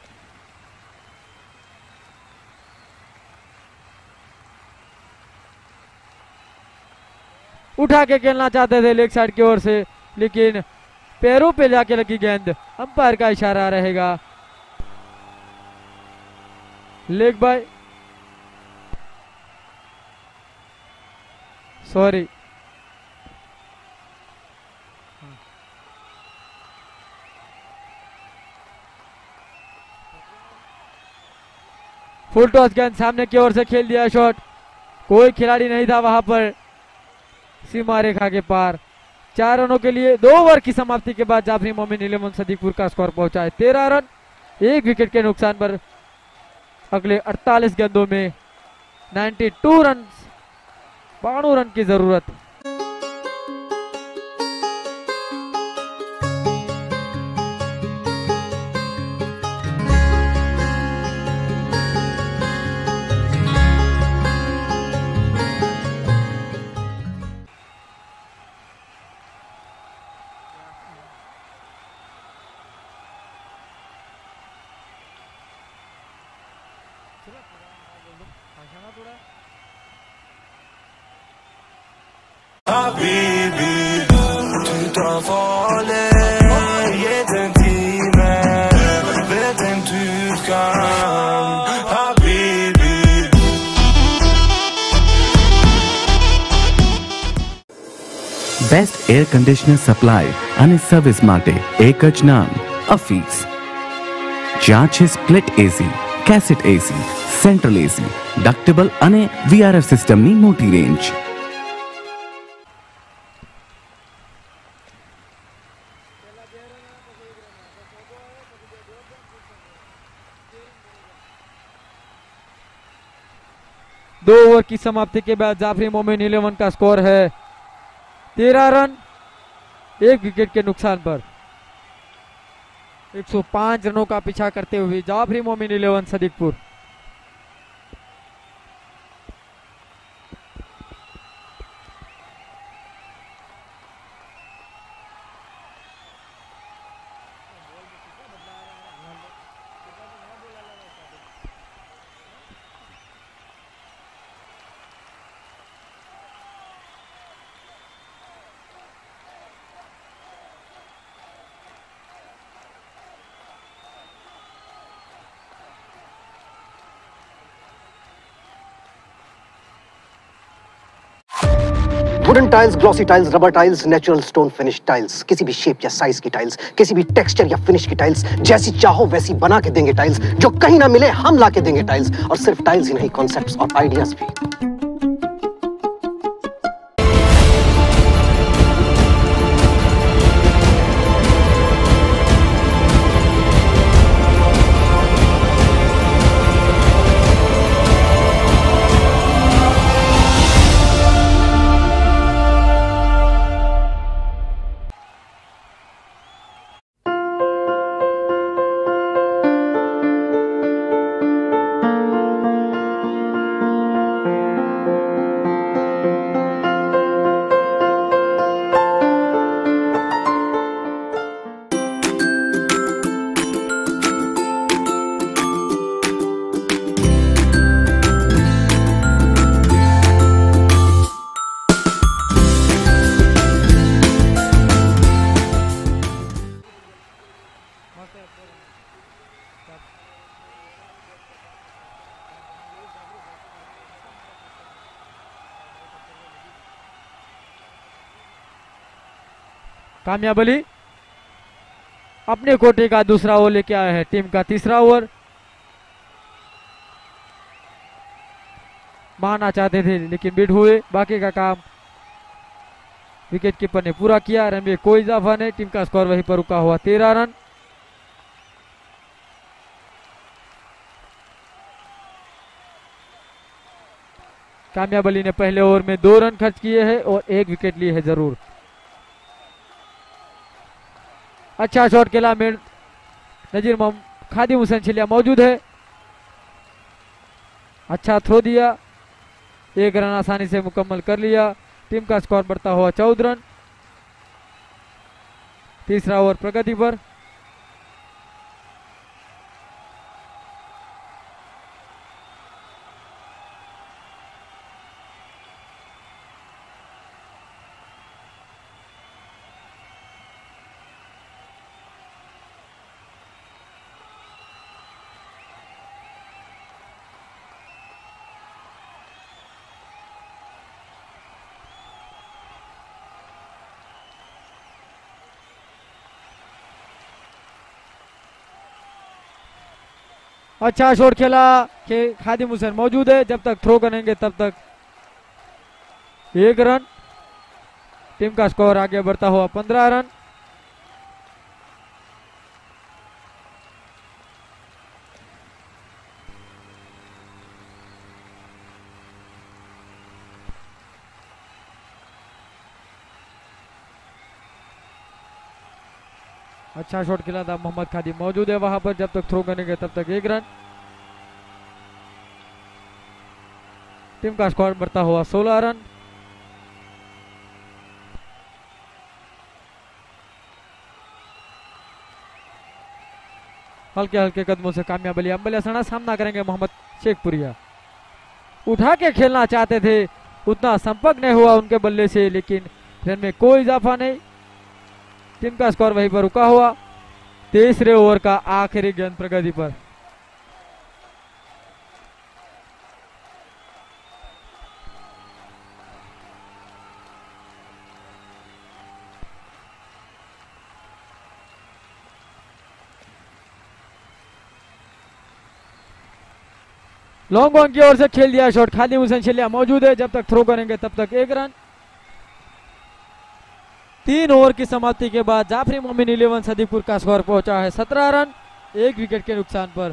उठा के खेलना चाहते थे लेग साइड की ओर से, लेकिन पैरों पे जाके लगी गेंद। अंपायर का इशारा रहेगा leg bye, sorry. Full toss गेंद सामने की ओर से खेल दिया शॉट, कोई खिलाड़ी नहीं था वहां पर सीमा रेखा के पार। चार रनों के लिए दो ओवर की समाप्ति के बाद जाफरी मोमिन इलेवन सदीकपुर का स्कोर पहुंचा है तेरह रन, एक विकेट के नुकसान पर अगले अड़तालीस गेंदों में बानवे रन बानवे रन की जरूरत। Habibi, tu t'envolais, jeden Tag, wird im Tütgang, Habibi. Best air conditioner supply અને સર્વિસ માટે એક જ નામ અફીસ, જ્યાં છે split AC, cassette AC, central AC, ductable અને વીઆરએફ સિસ્ટમની મોટી રેન્જ। दो ओवर की समाप्ति के बाद जाफरी मोमिन इलेवन का स्कोर है तेरह रन, एक विकेट के नुकसान पर। एक सौ पाँच रनों का पीछा करते हुए Jafri Momin eleven Sadiqpur. Wooden tiles, glossy tiles, rubber tiles, natural stone finish tiles, किसी भी शेप या साइज की टाइल्स, किसी भी टेक्सचर या फिनिश की टाइल्स, जैसी चाहो वैसी बना के देंगे टाइल्स, जो कहीं ना मिले हम ला के देंगे टाइल्स। और सिर्फ टाइल्स ही नहीं, कॉन्सेप्ट्स और आइडियाज भी। कामयाब अली अपने कोटे का दूसरा ओवर लेके आया है, टीम का तीसरा ओवर। मारना चाहते थे लेकिन बिट हुए, बाकी का काम विकेट कीपर ने पूरा किया। रन में कोई इजाफा नहीं, टीम का स्कोर वहीं पर रुका हुआ तेरह रन। कामयाब अली ने पहले ओवर में दो रन खर्च किए हैं और एक विकेट लिए है जरूर। अच्छा शॉट खेला में नजीर मोहम्मद खादिम हुसैन छिलिया मौजूद है, अच्छा थ्रो दिया, एक रन आसानी से मुकम्मल कर लिया। टीम का स्कोर बढ़ता हुआ चौदह रन। तीसरा ओवर प्रगति पर। अच्छा शॉट खेला कि खादिम हुसैन मौजूद है, जब तक थ्रो करेंगे तब तक एक रन। टीम का स्कोर आगे बढ़ता हुआ पंद्रह रन। अच्छा शॉट खेला था, मोहम्मद खादिम मौजूद है वहां पर, जब तक थ्रो करेंगे तब तक एक रन। टीम का स्कोर बढ़ता हुआ सोलह रन। हल्के हल्के कदमों से कामयाब अली अंबलिया सना सामना करेंगे मोहम्मद शेखपुरिया। उठा के खेलना चाहते थे, उतना संपर्क नहीं हुआ उनके बल्ले से, लेकिन रन में कोई इजाफा नहीं। टीम का स्कोर वहीं पर रुका हुआ। तीसरे ओवर का आखिरी गेंद प्रगति पर। लॉन्ग ऑन की ओर से खेल दिया शॉट, खादिम हुसैन छिलिया मौजूद है, जब तक थ्रो करेंगे तब तक एक रन। तीन ओवर की समाप्ति के बाद जाफरी मोमिन इलेवन सदीपुर का स्कोर पहुंचा है सत्रह रन, एक विकेट के नुकसान पर।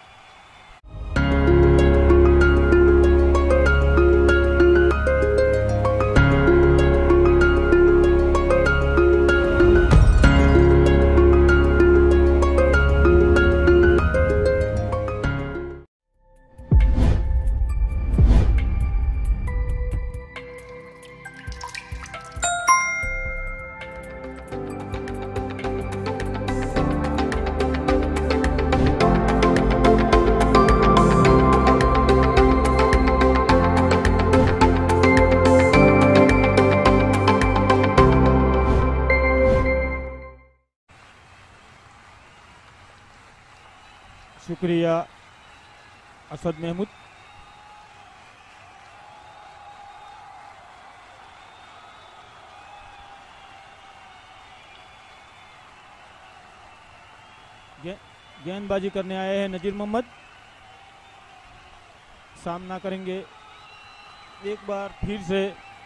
शुक्रिया असद महमूद। गे, गेंदबाजी करने आए हैं नजीर मोहम्मद, सामना करेंगे एक बार फिर से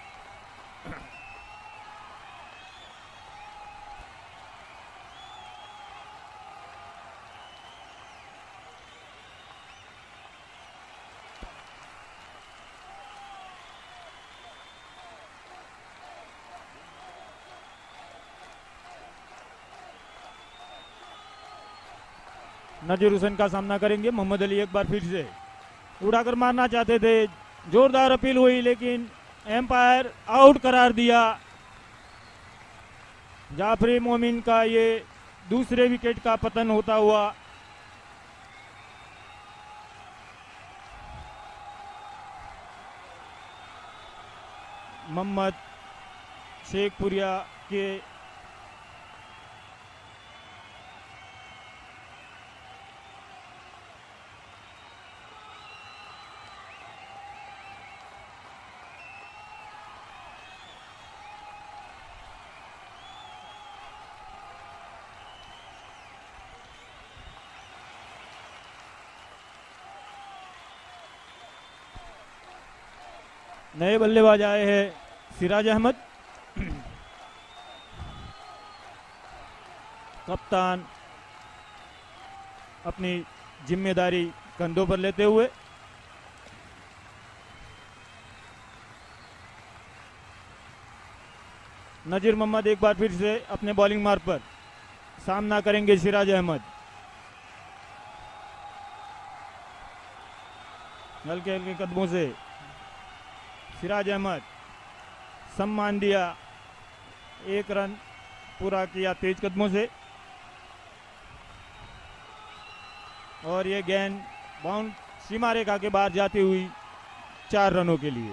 नजीर हुसैन का सामना करेंगे मोहम्मद अली। एक बार फिर से उड़ाकर मारना चाहते थे, जोरदार अपील हुई लेकिन एम्पायर आउट करार दिया। जाफरी मोमिन का ये दूसरे विकेट का पतन होता हुआ। मोहम्मद शेखपुरिया के नए बल्लेबाज आए हैं सिराज अहमद। कप्तान अपनी जिम्मेदारी कंधों पर लेते हुए नजीर मोहम्मद एक बार फिर से अपने बॉलिंग मार्ग पर सामना करेंगे सिराज अहमद। हल्के हल्के कदमों से सिराज अहमद सम्मान दिया, एक रन पूरा किया तेज कदमों से, और ये गेंद बाउंड सीमा रेखा के बाहर जाती हुई चार रनों के लिए।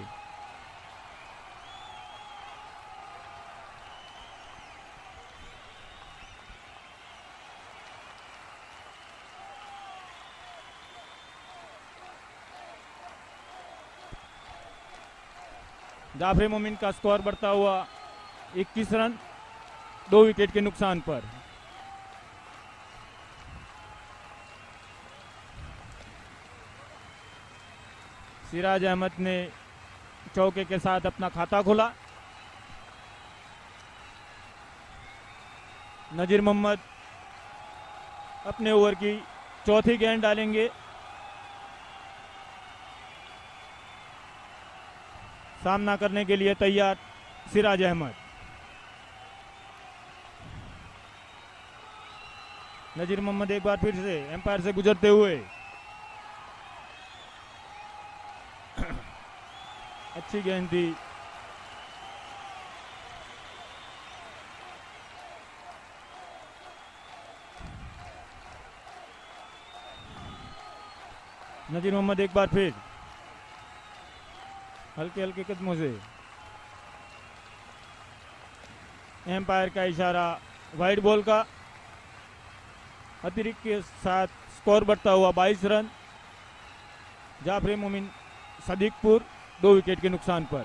जाफरी मोमिन का स्कोर बढ़ता हुआ इक्कीस रन, दो विकेट के नुकसान पर। सिराज अहमद ने चौके के साथ अपना खाता खोला। नजीर मोहम्मद अपने ओवर की चौथी गेंद डालेंगे। सामना करने के लिए तैयार सिराज अहमद। नजीर मोहम्मद एक बार फिर से एम्पायर से गुजरते हुए अच्छी गेंद थी। नजीर मोहम्मद एक बार फिर हल्के हल्के कदमों से। एम्पायर का इशारा वाइड बॉल का। अतिरिक्त के साथ स्कोर बढ़ता हुआ बाईस रन। जाफरी मोमिन सदीकपुर दो विकेट के नुकसान पर।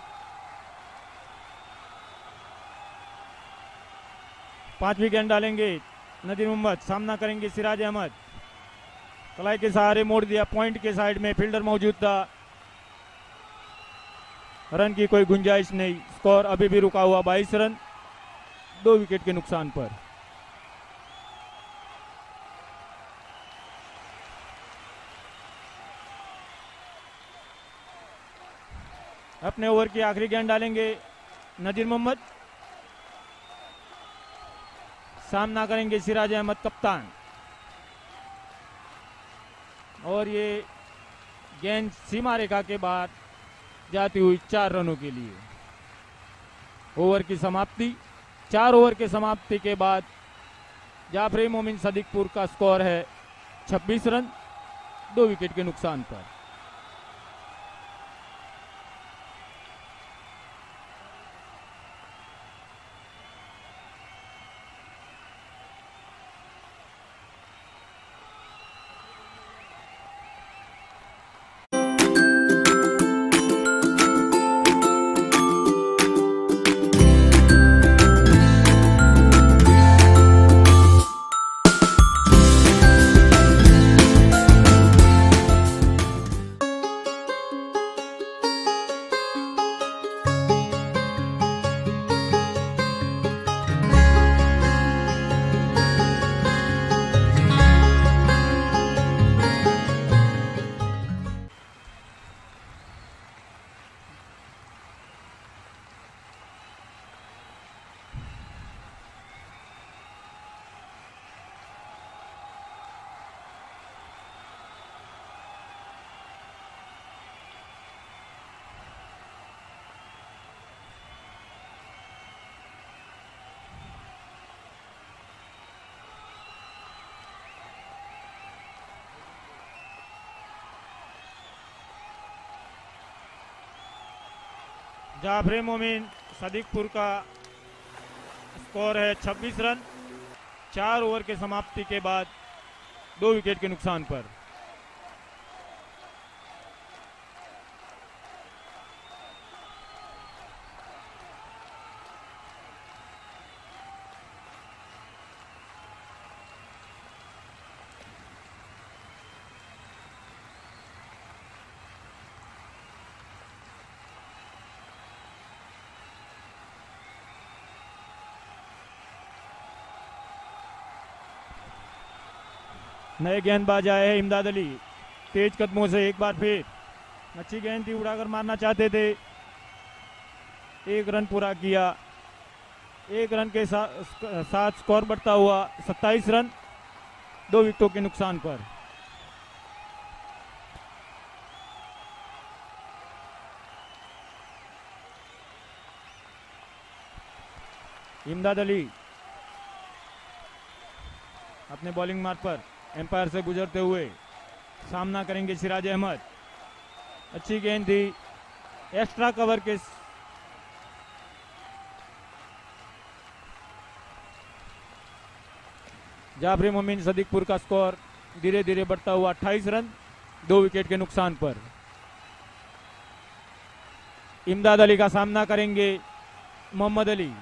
पांचवी गेंद डालेंगे नजीर मोहम्मद। सामना करेंगे सिराज अहमद। कलाई के सहारे मोड़ दिया। पॉइंट के साइड में फील्डर मौजूद था। रन की कोई गुंजाइश नहीं। स्कोर अभी भी रुका हुआ बाईस रन दो विकेट के नुकसान पर। अपने ओवर की आखिरी गेंद डालेंगे नजीर मोहम्मद। सामना करेंगे सिराज अहमद कप्तान। और ये गेंद सीमा रेखा के बाद जाती हुई चार रनों के लिए। ओवर की समाप्ति। चार ओवर के समाप्ति के बाद जाफरी मोमिन सदीकपुर का स्कोर है छब्बीस रन दो विकेट के नुकसान पर। जाफरी मोमिन सदीकपुर का स्कोर है छब्बीस रन चार ओवर के समाप्ति के बाद दो विकेट के नुकसान पर। नए गेंदबाज आए हैं इमदाद अली। तेज कदमों से एक बार फिर अच्छी गेंद थी, उड़ाकर मारना चाहते थे। एक रन पूरा किया। एक रन के सा, साथ स्कोर बढ़ता हुआ सत्ताईस रन दो विकेटों के नुकसान पर। इमदाद अली अपने बॉलिंग मार्ग पर एम्पायर से गुजरते हुए सामना करेंगे सिराज अहमद। अच्छी गेंद थी। एक्स्ट्रा कवर के जाफरी मोमिन सदीकपुर का स्कोर धीरे धीरे बढ़ता हुआ अट्ठाईस रन दो विकेट के नुकसान पर। इमदाद अली का सामना करेंगे मोहम्मद अली।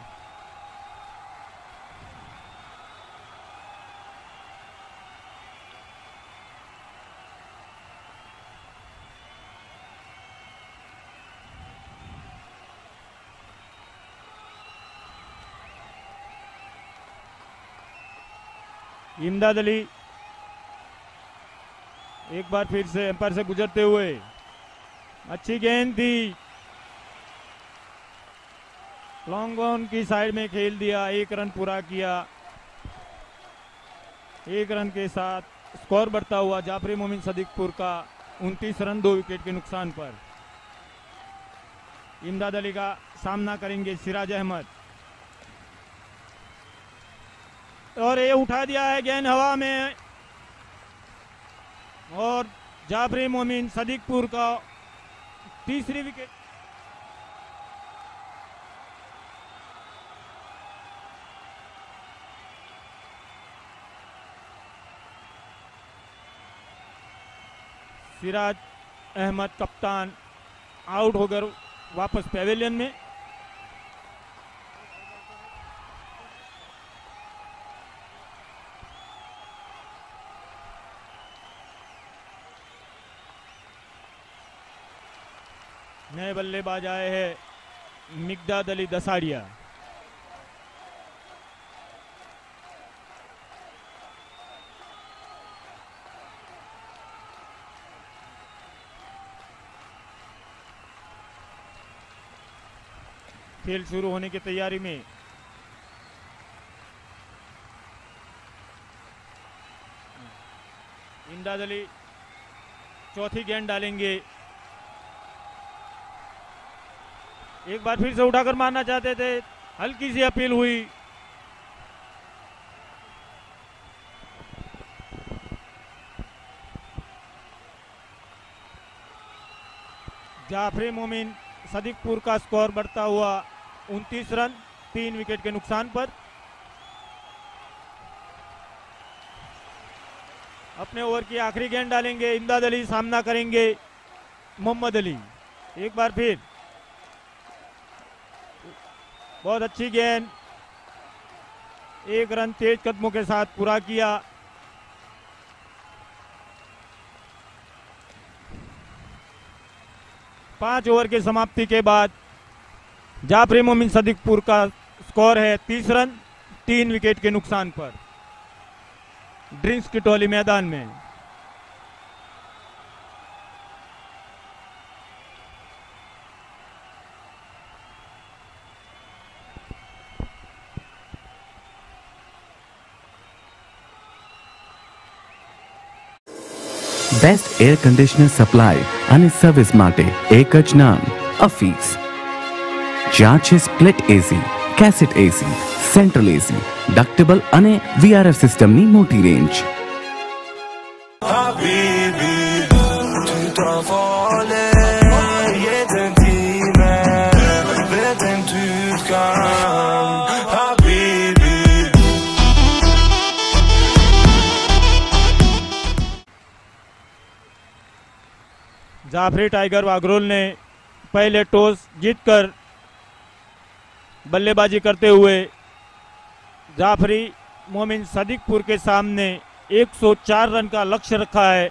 इमदाद अली एक बार फिर से एम्पायर से गुजरते हुए, अच्छी गेंद थी, लॉन्ग ऑन की साइड में खेल दिया, एक रन पूरा किया। एक रन के साथ स्कोर बढ़ता हुआ जाफरी मोमिन सदीकपुर का उनतीस रन दो विकेट के नुकसान पर। इमदाद अली का सामना करेंगे सिराज अहमद, और ये उठा दिया है गेंद हवा में, और जाफरी मोमिन सदीकपुर का तीसरी विकेट। सिराज अहमद कप्तान आउट होकर वापस पेविलियन में। नए बल्लेबाज आए हैं मिकदाद अली दसाड़िया। खेल शुरू होने की तैयारी में इमदाद अली चौथी गेंद डालेंगे। एक बार फिर से उठाकर मारना चाहते थे, हल्की सी अपील हुई। जाफरी मोमिन सदीकपुर का स्कोर बढ़ता हुआ उनतीस रन तीन विकेट के नुकसान पर। अपने ओवर की आखिरी गेंद डालेंगे इमदाद अली, सामना करेंगे मोहम्मद अली। एक बार फिर बहुत अच्छी गेंद, एक रन तेज कदमों के साथ पूरा किया। पांच ओवर की समाप्ति के बाद जाफरी मोमिन सदीकपुर का स्कोर है तीस रन तीन विकेट के नुकसान पर। ड्रिंक्स की टोली मैदान में। बेस्ट एयर कंडिशनर सप्लाय અને સર્વિસ માટે એક જ નામ અફીસ. જ્યાં છે split AC, cassette AC, central AC, ductable અને વીઆરએફ સિસ્ટમની મોટી રેન્જ. حبيبي تطرف علي يتنتيمة بدن تتكام حبيبي. जाफरी टाइगर वागरोल ने पहले टॉस जीतकर बल्लेबाजी करते हुए जाफरी मोमिन सदीकपुर के सामने एक सौ चार रन का लक्ष्य रखा है।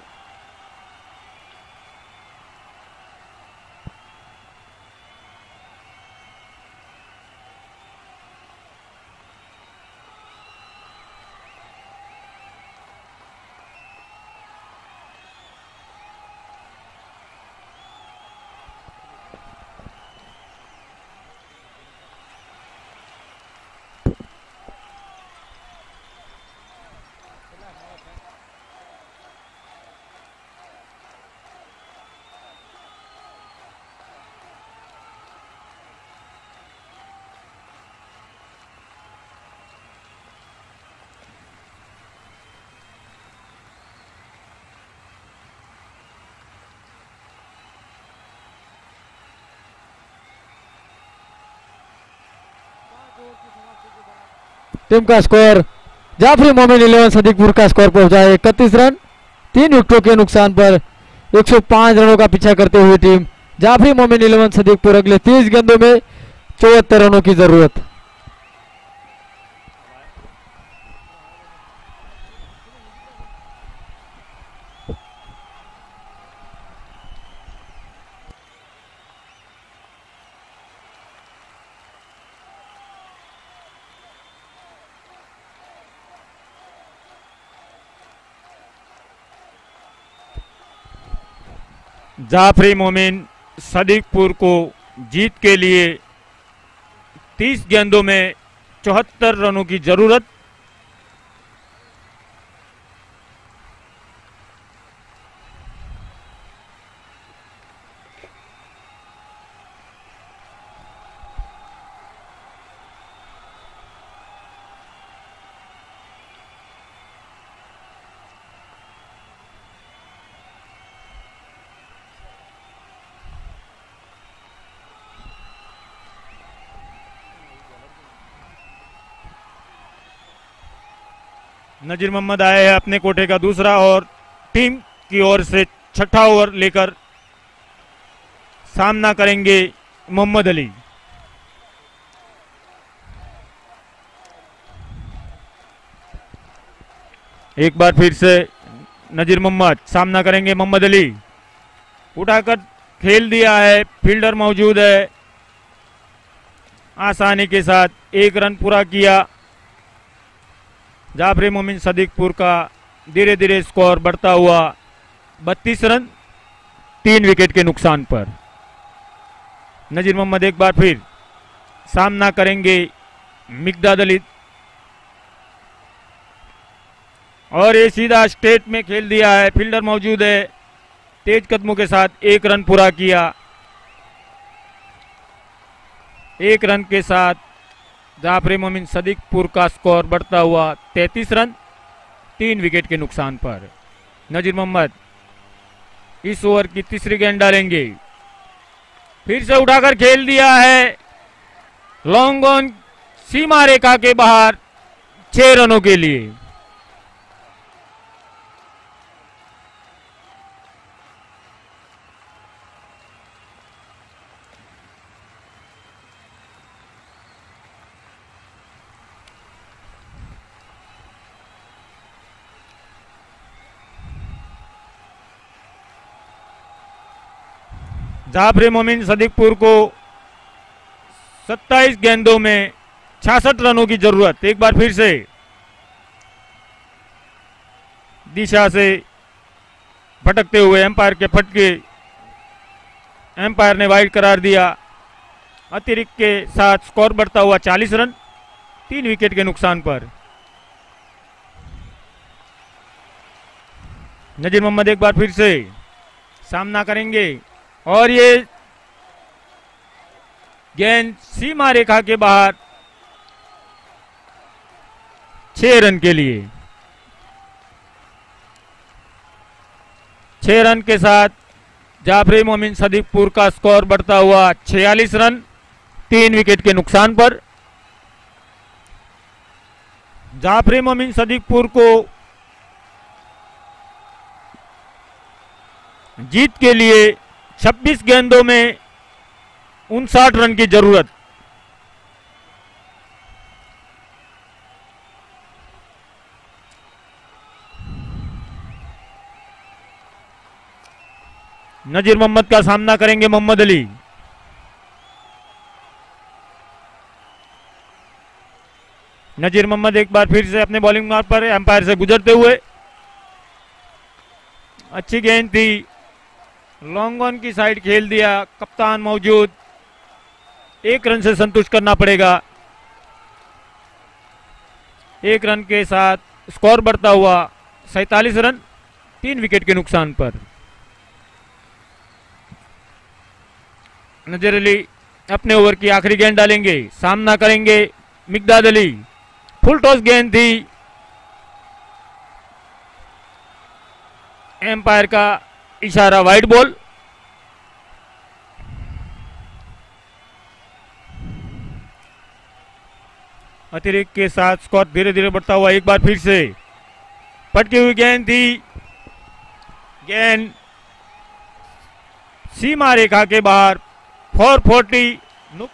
टीम का स्कोर जाफरी मोमिन इलेवन सदीकपुर का स्कोर पहुंचा है इकतीस रन तीन विकेटों के नुकसान पर। एक सौ पाँच रनों का पीछा करते हुए टीम जाफरी मोमिन इलेवन सदीकपुर अगले तीस गेंदों में चौहत्तर रनों की जरूरत। जाफरी मोमिन सदीकपुर को जीत के लिए तीस गेंदों में चौहत्तर रनों की जरूरत। नजीर मोहम्मद आए हैं अपने कोटे का दूसरा और टीम की ओर से छठा ओवर लेकर सामना करेंगे मोहम्मद अली। एक बार फिर से नजीर मोहम्मद सामना करेंगे मोहम्मद अली। उठाकर खेल दिया है, फील्डर मौजूद है, आसानी के साथ एक रन पूरा किया। जाफरी मोमिन सदीकपुर का धीरे धीरे स्कोर बढ़ता हुआ बत्तीस रन तीन विकेट के नुकसान पर। नजीर मोहम्मद एक बार फिर सामना करेंगे मिकदाद अली और ये सीधा स्ट्रेट में खेल दिया है, फील्डर मौजूद है, तेज कदमों के साथ एक रन पूरा किया। एक रन के साथ जाफरी मोमिन सदीकपुर का स्कोर बढ़ता हुआ तैंतीस रन तीन विकेट के नुकसान पर। नजीर मोहम्मद इस ओवर की तीसरी गेंद डालेंगे, फिर से उठाकर खेल दिया है, लॉन्ग ऑन सीमा रेखा के बाहर छह रनों के लिए। जाफरी मोमिन सदीकपुर को सत्ताईस गेंदों में छियासठ रनों की जरूरत। एक बार फिर से दिशा से भटकते हुए एम्पायर के फटके, एम्पायर ने वाइड करार दिया। अतिरिक्त के साथ स्कोर बढ़ता हुआ चालीस रन तीन विकेट के नुकसान पर। नजीर मोहम्मद एक बार फिर से सामना करेंगे और ये गेंद सीमा रेखा के बाहर छह रन के लिए। छह रन के साथ जाफरी मोमिन सदीकपुर का स्कोर बढ़ता हुआ छियालीस रन तीन विकेट के नुकसान पर। जाफरी मोमिन सदीकपुर को जीत के लिए छब्बीस गेंदों में उनसाठ रन की जरूरत। नजीर मोहम्मद का सामना करेंगे मोहम्मद अली। नजीर मोहम्मद एक बार फिर से अपने बॉलिंग मार्ग पर एम्पायर से गुजरते हुए, अच्छी गेंद थी, लॉन्ग ऑन की साइड खेल दिया, कप्तान मौजूद, एक रन से संतुष्ट करना पड़ेगा। एक रन के साथ स्कोर बढ़ता हुआ सैतालीस रन तीन विकेट के नुकसान पर। नजर अली अपने ओवर की आखिरी गेंद डालेंगे, सामना करेंगे मिकदाद अली। फुल टॉस गेंद थी, एम्पायर का इशारा वाइड बॉल। अतिरिक्त के साथ स्कोर धीरे धीरे बढ़ता हुआ एक बार फिर से पटकी हुई गेंद थी, गेंद सीमा रेखा के बाहर चार सौ चालीस नुक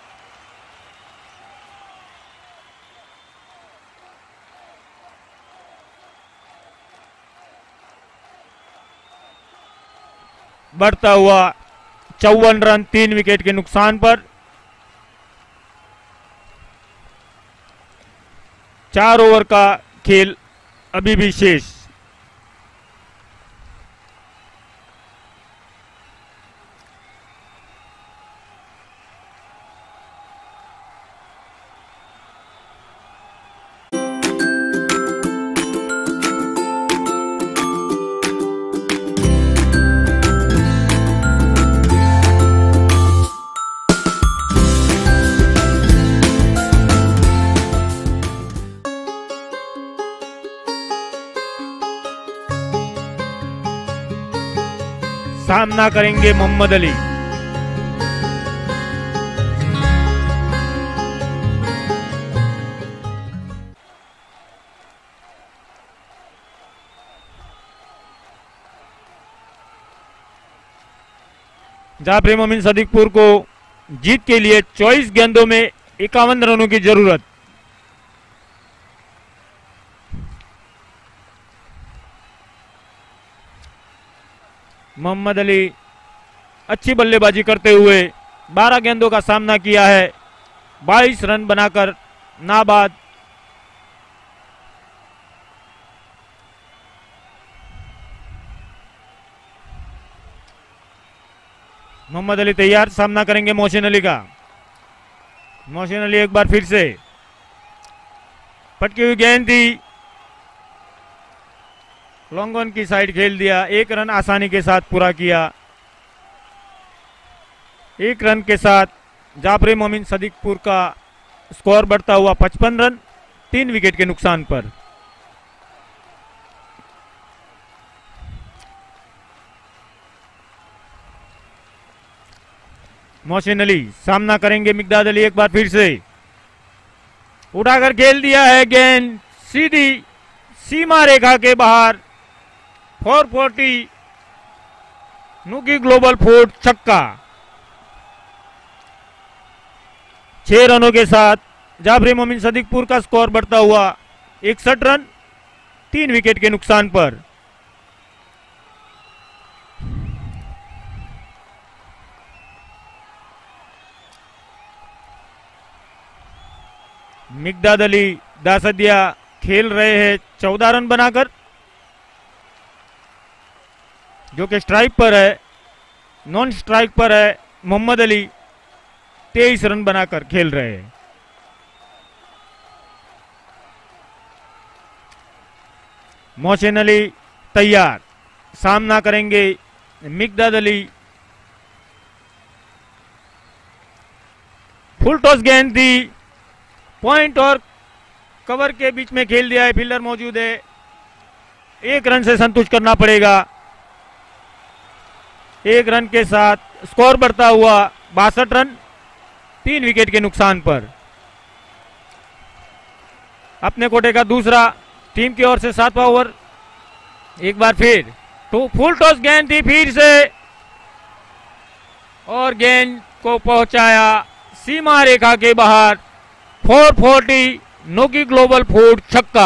बढ़ता हुआ चौवन रन तीन विकेट के नुकसान पर। चार ओवर का खेल अभी भी शेष। सामना करेंगे मोहम्मद अली। जाफरी मोमिन सदीकपुर को जीत के लिए चौबीस गेंदों में इक्यावन रनों की जरूरत। मोहम्मद अली अच्छी बल्लेबाजी करते हुए बारह गेंदों का सामना किया है, बाईस रन बनाकर नाबाद। मोहम्मद अली तैयार, सामना करेंगे मोहसिन अली का। मोहसिन अली एक बार फिर से पटकी हुई गेंद थी, लॉन्ग ऑन की साइड खेल दिया, एक रन आसानी के साथ पूरा किया। एक रन के साथ जाफरी मोमिन सदीकपुर का स्कोर बढ़ता हुआ पचपन रन, तीन विकेट के नुकसान पर। मोहसिन अली सामना करेंगे मिकदाद अली, एक बार फिर से उठाकर खेल दिया है, गेंद सीधी सीमा रेखा के बाहर, चार सौ चालीस नुकी ग्लोबल फूड छक्का। छह रनों के साथ जाफरी मोमिन सदीकपुर का स्कोर बढ़ता हुआ इकसठ रन, तीन विकेट के नुकसान पर। मिकदाद अली दासदिया खेल रहे हैं चौदह रन बनाकर, जो कि स्ट्राइक पर है। नॉन स्ट्राइक पर है मोहम्मद अली, तेईस रन बनाकर खेल रहे हैं। मोहसिन अली तैयार, सामना करेंगे मिकदाद अली। फुल टॉस गेंद थी, पॉइंट और कवर के बीच में खेल दिया है, फील्डर मौजूद है, एक रन से संतुष्ट करना पड़ेगा। एक रन के साथ स्कोर बढ़ता हुआ बासठ रन, तीन विकेट के नुकसान पर। अपने कोटे का दूसरा, टीम की ओर से सातवां ओवर। एक बार फिर तो फुल टॉस गेंद थी फिर से, और गेंद को पहुंचाया सीमा रेखा के बाहर, चार सौ चालीस नोकी ग्लोबल फूड छक्का।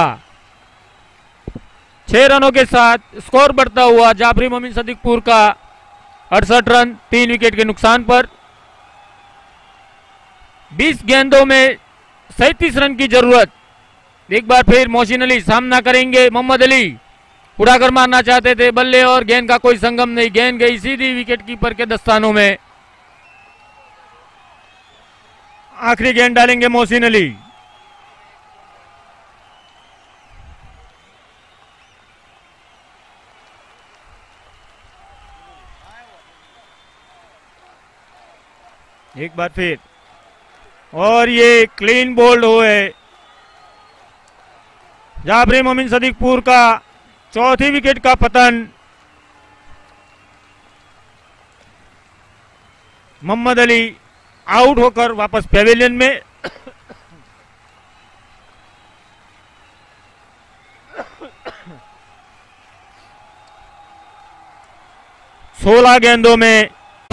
छह रनों के साथ स्कोर बढ़ता हुआ जाफरी मोमिन सदीकपुर का अड़सठ रन, तीन विकेट के नुकसान पर। बीस गेंदों में सैंतीस रन की जरूरत। एक बार फिर मोहसिन अली सामना करेंगे मोहम्मद अली, उड़ाकर मारना चाहते थे, बल्ले और गेंद का कोई संगम नहीं, गेंद गई सीधी विकेट कीपर के दस्तानों में। आखिरी गेंद डालेंगे मोहसिन अली। एक बार फिर, और ये क्लीन बोल्ड हुए जाफरी मोमिन सदीकपुर का चौथी विकेट का पतन। मोहम्मद अली आउट होकर वापस पेविलियन में। सोलह गेंदों में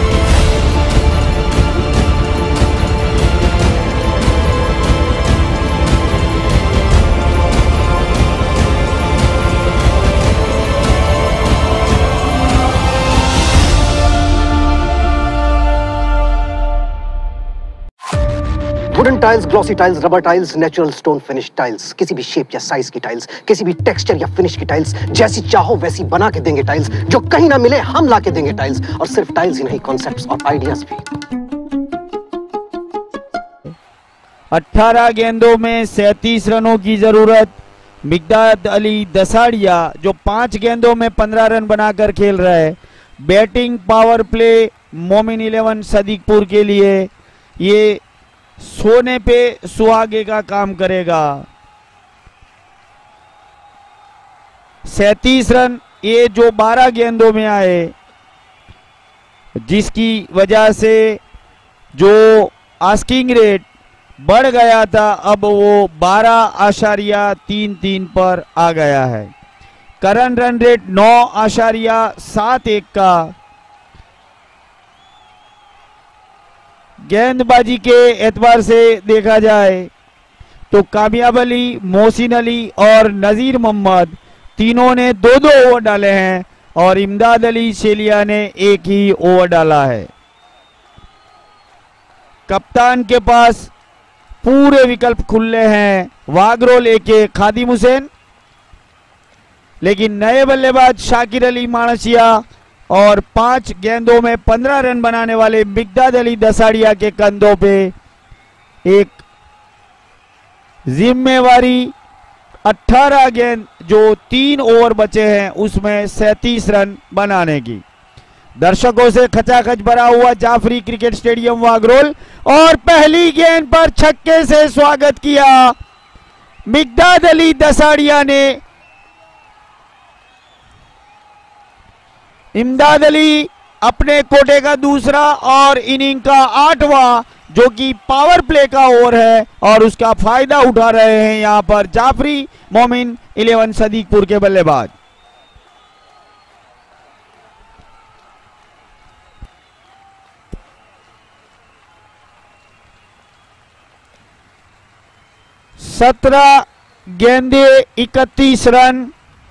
wooden tiles, glossy tiles, rubber tiles, natural stone finish tiles, किसी भी शेप या साइज की टाइल्स, किसी भी टेक्सचर या फिनिश की टाइल्स, जैसी चाहो वैसी बना के देंगे टाइल्स, जो कहीं ना मिले हम ला के देंगे टाइल्स। और सिर्फ टाइल्स ही नहीं, कॉन्सेप्ट्स और आइडियाज भी। अठारह गेंदों में सैंतीस रनों की जरूरत। मिकदाद अली दसाड़िया जो पांच गेंदों में पंद्रह रन बनाकर खेल रहा है। Batting power play Momin eleven Sadiqpur के लिए ये सोने पे सुहागे का काम करेगा। सैंतीस रन ये जो बारह गेंदों में आए, जिसकी वजह से जो आस्किंग रेट बढ़ गया था अब वो बारह आशारिया तीन तीन पर आ गया है। करंट रन रेट नौ आशारिया सात एक का। गेंदबाजी के एतबार से देखा जाए तो कामयाब अली, मोहसिन अली और नजीर मोहम्मद तीनों ने दो दो ओवर डाले हैं और इमदाद अली शेलिया ने एक ही ओवर डाला है। कप्तान के पास पूरे विकल्प खुले हैं, वागरोल एके खादिम हुसैन, लेकिन नए बल्लेबाज शाकिर अली मानसिया और पांच गेंदों में पंद्रह रन बनाने वाले मिकदाद अली दसाड़िया के कंधों पे एक जिम्मेवारी अठारह गेंद जो तीन ओवर बचे हैं उसमें सैंतीस रन बनाने की। दर्शकों से खचाखच भरा हुआ जाफरी क्रिकेट स्टेडियम वागरोल और पहली गेंद पर छक्के से स्वागत किया मिकदाद अली दसाड़िया ने। इमदाद अली अपने कोटे का दूसरा और इनिंग का आठवां जो कि पावर प्ले का ओवर है और उसका फायदा उठा रहे हैं यहां पर जाफरी मोमिन इलेवन सदीकपुर के बल्लेबाज। सत्रह गेंदे इकतीस रन,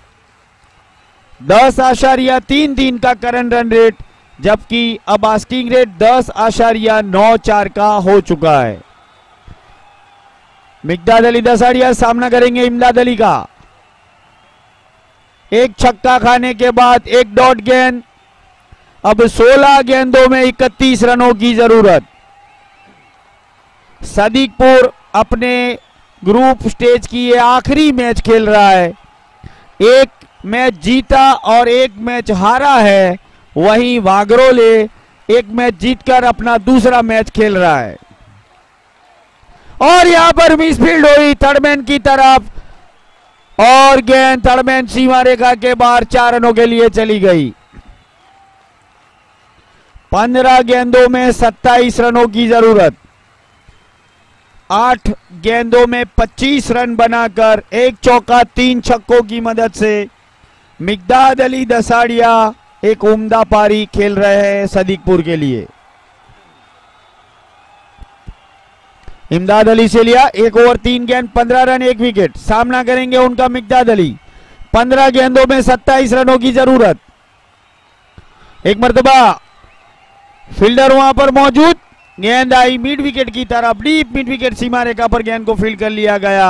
दस आशारिया तीन तीन का करंट रन रेट, जबकि अब आस्किंग रेट दस आशारिया नौ चार का हो चुका है। मिकदाद अली दसाड़िया सामना करेंगे इमदाद अली का। एक छक्का खाने के बाद एक डॉट गेंद। अब सोलह गेंदों में इकतीस रनों की जरूरत। सदीकपुर अपने ग्रुप स्टेज की ये आखिरी मैच खेल रहा है। एक मैच जीता और एक मैच हारा है, वहीं वागरोले एक मैच जीतकर अपना दूसरा मैच खेल रहा है। और यहां पर मिसफील्ड हुई थर्डमैन की तरफ और गेंद थर्डमैन सीमा रेखा के बाहर चार रनों के लिए चली गई। पंद्रह गेंदों में सत्ताईस रनों की जरूरत। आठ गेंदों में पच्चीस रन बनाकर एक चौका तीन छक्कों की मदद से मिकदाद अली दसाड़िया एक उम्दा पारी खेल रहे हैं सदीकपुर के लिए। इमदाद अली से लिया एक ओवर तीन गेंद पंद्रह रन एक विकेट। सामना करेंगे उनका मिकदाद अली। पंद्रह गेंदों में सत्ताईस रनों की जरूरत। एक मर्तबा फील्डर वहां पर मौजूद, गेंद आई मिड विकेट की तरफ, डीप मिड विकेट सीमा रेखा पर गेंद को फील्ड कर लिया गया।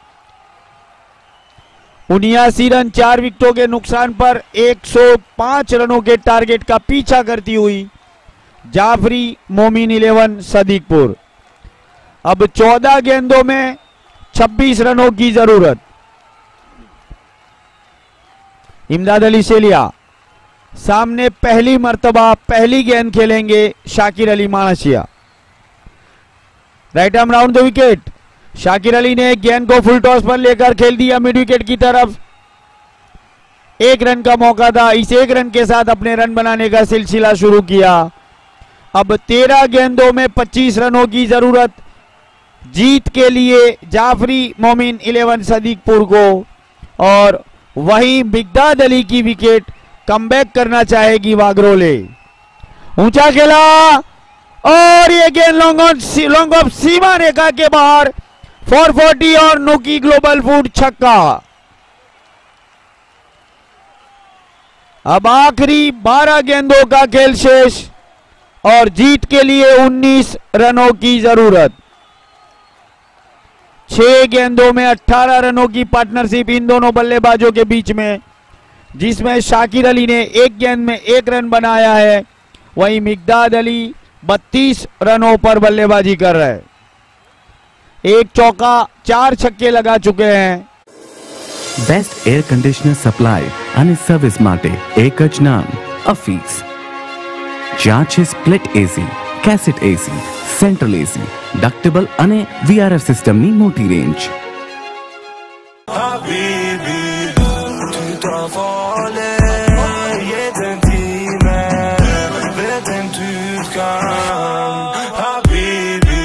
उन्यासी रन चार विकेटों के नुकसान पर एक सौ पांच रनों के टारगेट का पीछा करती हुई जाफरी मोमिन इलेवन सदीकपुर। अब चौदह गेंदों में छब्बीस रनों की जरूरत। इमदाद अली से लिया सामने पहली मर्तबा पहली गेंद खेलेंगे Shakir Ali Mansiya. Right arm round the wicket. Shakir Ali ने गेंद को फुल टॉस पर लेकर खेल दिया मिड विकेट की तरफ। एक रन का मौका था, इस एक रन के साथ अपने रन बनाने का सिलसिला शुरू किया। अब तेरह गेंदों में पच्चीस रनों की जरूरत जीत के लिए जाफरी मोमिन इलेवन सदीकपुर को, और वहीं मिकदाद अली की विकेट कमबैक करना चाहेगी वागरोले। ऊंचा खेला और ये गेंद लॉन्ग ऑन लॉन्ग ऑफ सीमा रेखा के बाहर चार सौ चालीस और नुकी ग्लोबल फूड छक्का। अब आखिरी बारह गेंदों का खेल शेष और जीत के लिए उन्नीस रनों की जरूरत। छह गेंदों में अठारह रनों की पार्टनरशिप इन दोनों बल्लेबाजों के बीच में, जिसमें शाकिर अली ने एक गेंद में एक रन बनाया है, वहीं मिकदाद अली बत्तीस रनों पर बल्लेबाजी कर रहे हैं। एक चौका चार छक्के लगा चुके हैं। बेस्ट एयर कंडीशनर सप्लाई અને સર્વિસ માટે એક જ નામ અફીસ. જ્યાં છે split AC, cassette AC, central AC, ductable અને વીઆરએફ સિસ્ટમની મોટી range. حبيبي tu t'envoles, jeden Tag, jeden kam habibi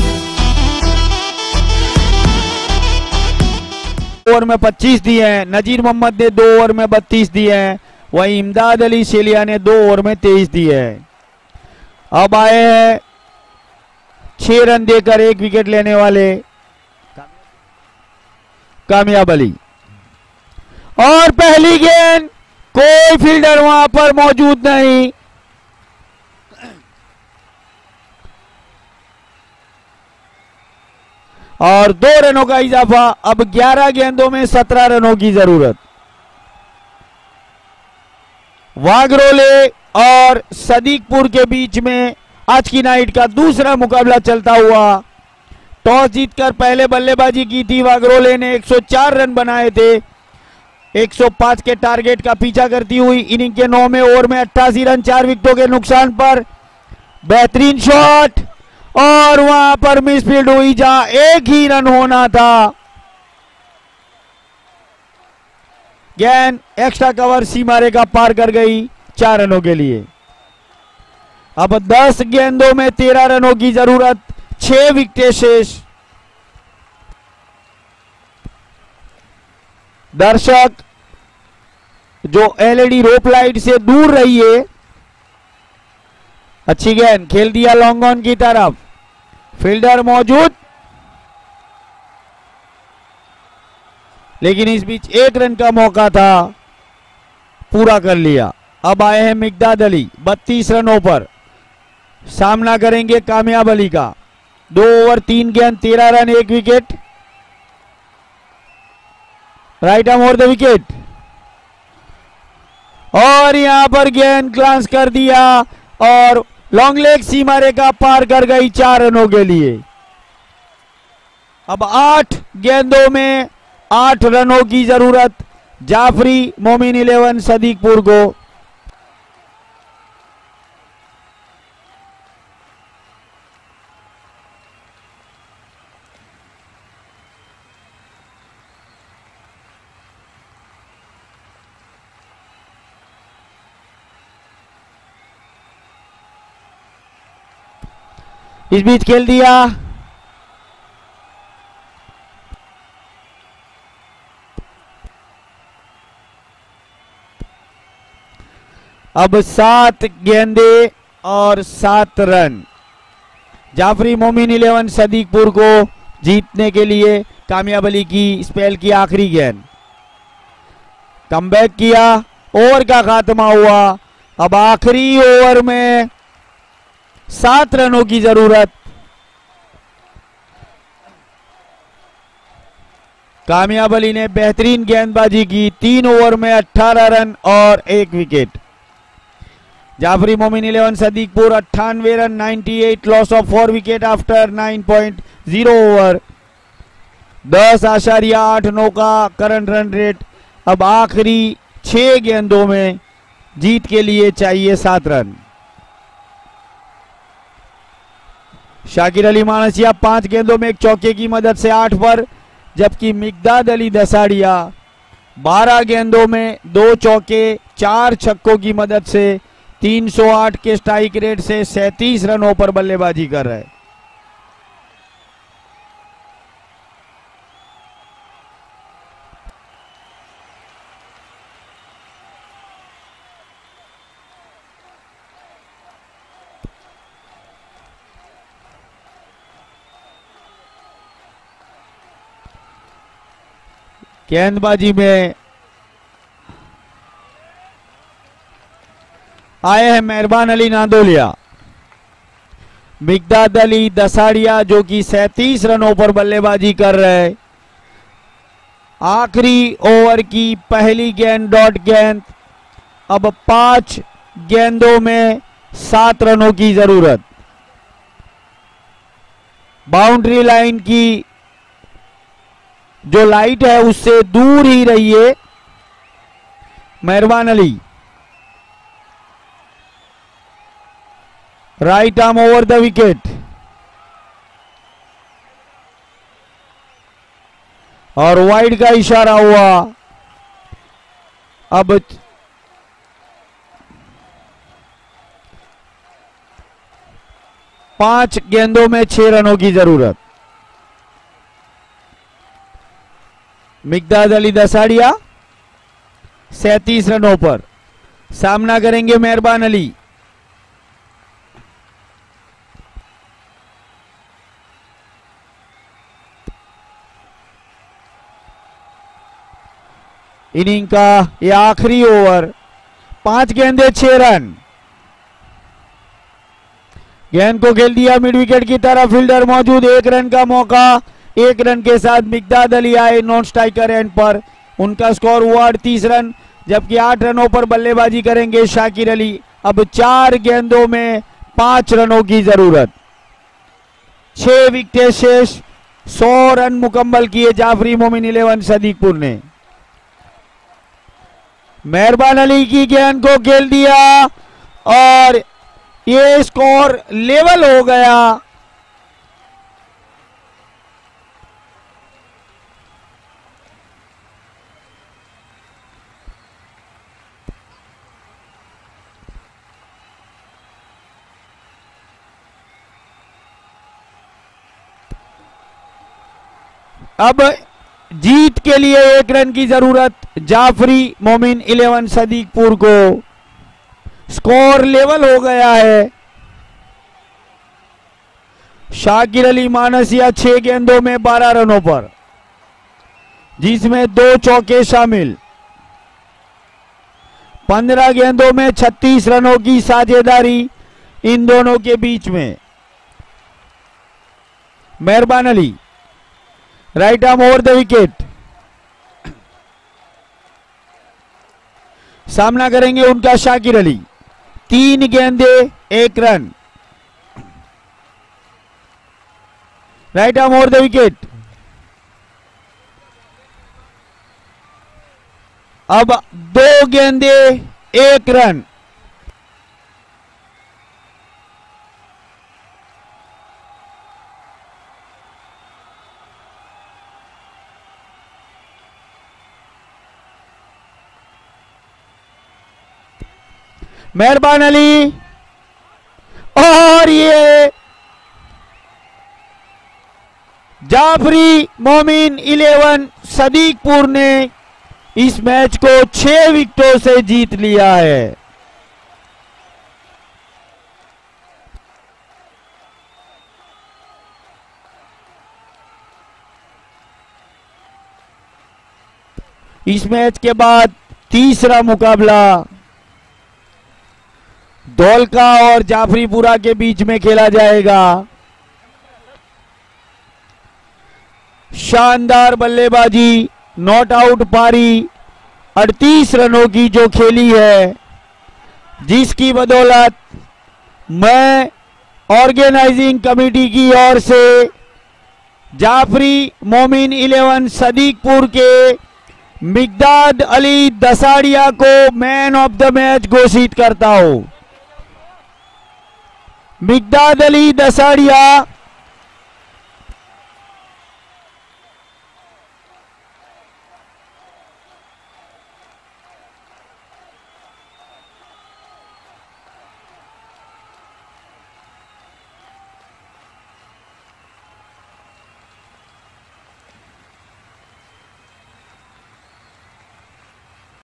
over में पच्चीस दिए हैं, नजीर मोहम्मद ने दो ओवर में बत्तीस दिए हैं, वहीं इमदाद अली शेलिया ने दो ओवर में तेईस दिए हैं। अब आए हैं छह रन देकर एक विकेट लेने वाले कामयाब अली, और पहली गेंद, कोई फील्डर वहां पर मौजूद नहीं। और दो रनों का इजाफा, अब ग्यारह गेंदों में सत्रह रनों की जरूरत। वागरोले और सदीकपुर के बीच में आज की नाइट का दूसरा मुकाबला चलता हुआ। टॉस जीतकर पहले बल्लेबाजी की थी वागरोले ने, एक सौ चार रन बनाए थे, एक सौ पाँच के टारगेट का पीछा करती हुई इनिंग के नौवें ओवर में अट्ठासी रन चार विकेटों के नुकसान पर। बेहतरीन शॉट, और वहां पर मिसफील्ड हुई जहां एक ही रन होना था। गेंद एक्स्ट्रा कवर सीमा रेखा पार कर गई चार रनों के लिए। अब दस गेंदों में तेरह रनों की जरूरत, छह विकेटें शेष। दर्शक जो एलईडी रोप लाइट से दूर रहिए। अच्छी गेंद खेल दिया लॉन्ग ऑन की तरफ, फील्डर मौजूद, लेकिन इस बीच एक रन का मौका था, पूरा कर लिया। अब आए हैं मिकदाद अली, बत्तीस रनों पर सामना करेंगे कामयाब अली का। दो ओवर तीन गेंद तेरह रन एक wicket. Right arm over the wicket, और यहां पर गेंद ग्लांस कर दिया और लॉन्ग लेग सीमा रेखा पार कर गई चार रनों के लिए। अब आठ गेंदों में आठ रनों की जरूरत जाफरी मोमिन इलेवन सदीकपुर को। इस बीच खेल दिया अब सात गेंदे और सात रन। जाफरी मोमिन इलेवन सदीकपुर को जीतने के लिए कामयाब अली की स्पेल की आखिरी गेंद। कमबैक किया, ओवर का खात्मा हुआ। अब आखिरी ओवर में सात रनों की जरूरत। कामयाब अली ने बेहतरीन गेंदबाजी की, तीन ओवर में अठारह रन और एक विकेट। जाफरी मोमिन इलेवन सदीकपुर अट्ठानवे रन, अट्ठानवे, loss of four wicket after nine point zero over, दस आशारिया आठ नौ का करंट रन रेट। अब आखिरी छह गेंदों में जीत के लिए चाहिए सात रन। शाकिर अली मानसिया पांच गेंदों में एक चौके की मदद से आठ पर, जबकि मिकदाद अली दसाड़िया बारह गेंदों में दो चौके चार छक्कों की मदद से तीन सौ आठ के स्ट्राइक रेट से सैंतीस रनों पर बल्लेबाजी कर रहे। गेंदबाजी में आए हैं मेहरबान अली नांदोलिया, मिकदाद अली दसाड़िया जो कि सैंतीस रनों पर बल्लेबाजी कर रहे। आखिरी ओवर की पहली गेंद डॉट गेंद। अब पांच गेंदों में सात रनों की जरूरत। बाउंड्री लाइन की जो लाइट है उससे दूर ही रहिए Meherban Ali. Right arm over the wicket, और वाइड का इशारा हुआ। अब पांच गेंदों में छह रनों की जरूरत। मिकदाद अली दसाड़िया सैंतीस रनों पर सामना करेंगे मेहरबान अली। इनिंग का ये आखिरी ओवर, पांच गेंदे छह रन। गेंद को खेल दिया मिड विकेट की तरफ, फील्डर मौजूद, एक रन का मौका। एक रन के साथ मिकदाद अली आए नॉन स्ट्राइकर एंड पर, उनका स्कोर हुआ अड़तीस रन, जबकि आठ रनों पर बल्लेबाजी करेंगे शाकिर अली। अब चार गेंदों में पांच रनों की जरूरत, छह विकेट शेष, सौ रन मुकम्मल किए जाफरी मोमिन इलेवन सदीकपुर ने। मेहरबान अली की गेंद को खेल दिया और ये स्कोर लेवल हो गया। अब जीत के लिए एक रन की जरूरत जाफरी मोमिन इलेवन सदीकपुर को। स्कोर लेवल हो गया है। शाकिर अली मानसिया छह गेंदों में बारह रनों पर, जिसमें दो चौके शामिल। पंद्रह गेंदों में छत्तीस रनों की साझेदारी इन दोनों के बीच में। Meherban Ali right arm over the wicket, सामना करेंगे उनका शाकिर अली। तीन गेंदे एक रन, right arm over the wicket. अब दो गेंदे एक रन, मेहरबान अली, और ये जाफरी मोमिन इलेवन सदीकपुर ने इस मैच को छह विकेटों से जीत लिया है। इस मैच के बाद तीसरा मुकाबला धौलका और जाफरीपुरा के बीच में खेला जाएगा। शानदार बल्लेबाजी, नॉट आउट पारी अड़तीस रनों की जो खेली है, जिसकी बदौलत मैं ऑर्गेनाइजिंग कमेटी की ओर से जाफरी मोमिन इलेवन सदीकपुर के मिकदाद अली दसाड़िया को मैन ऑफ द मैच घोषित करता हूं। मिकदाद अली दसाड़िया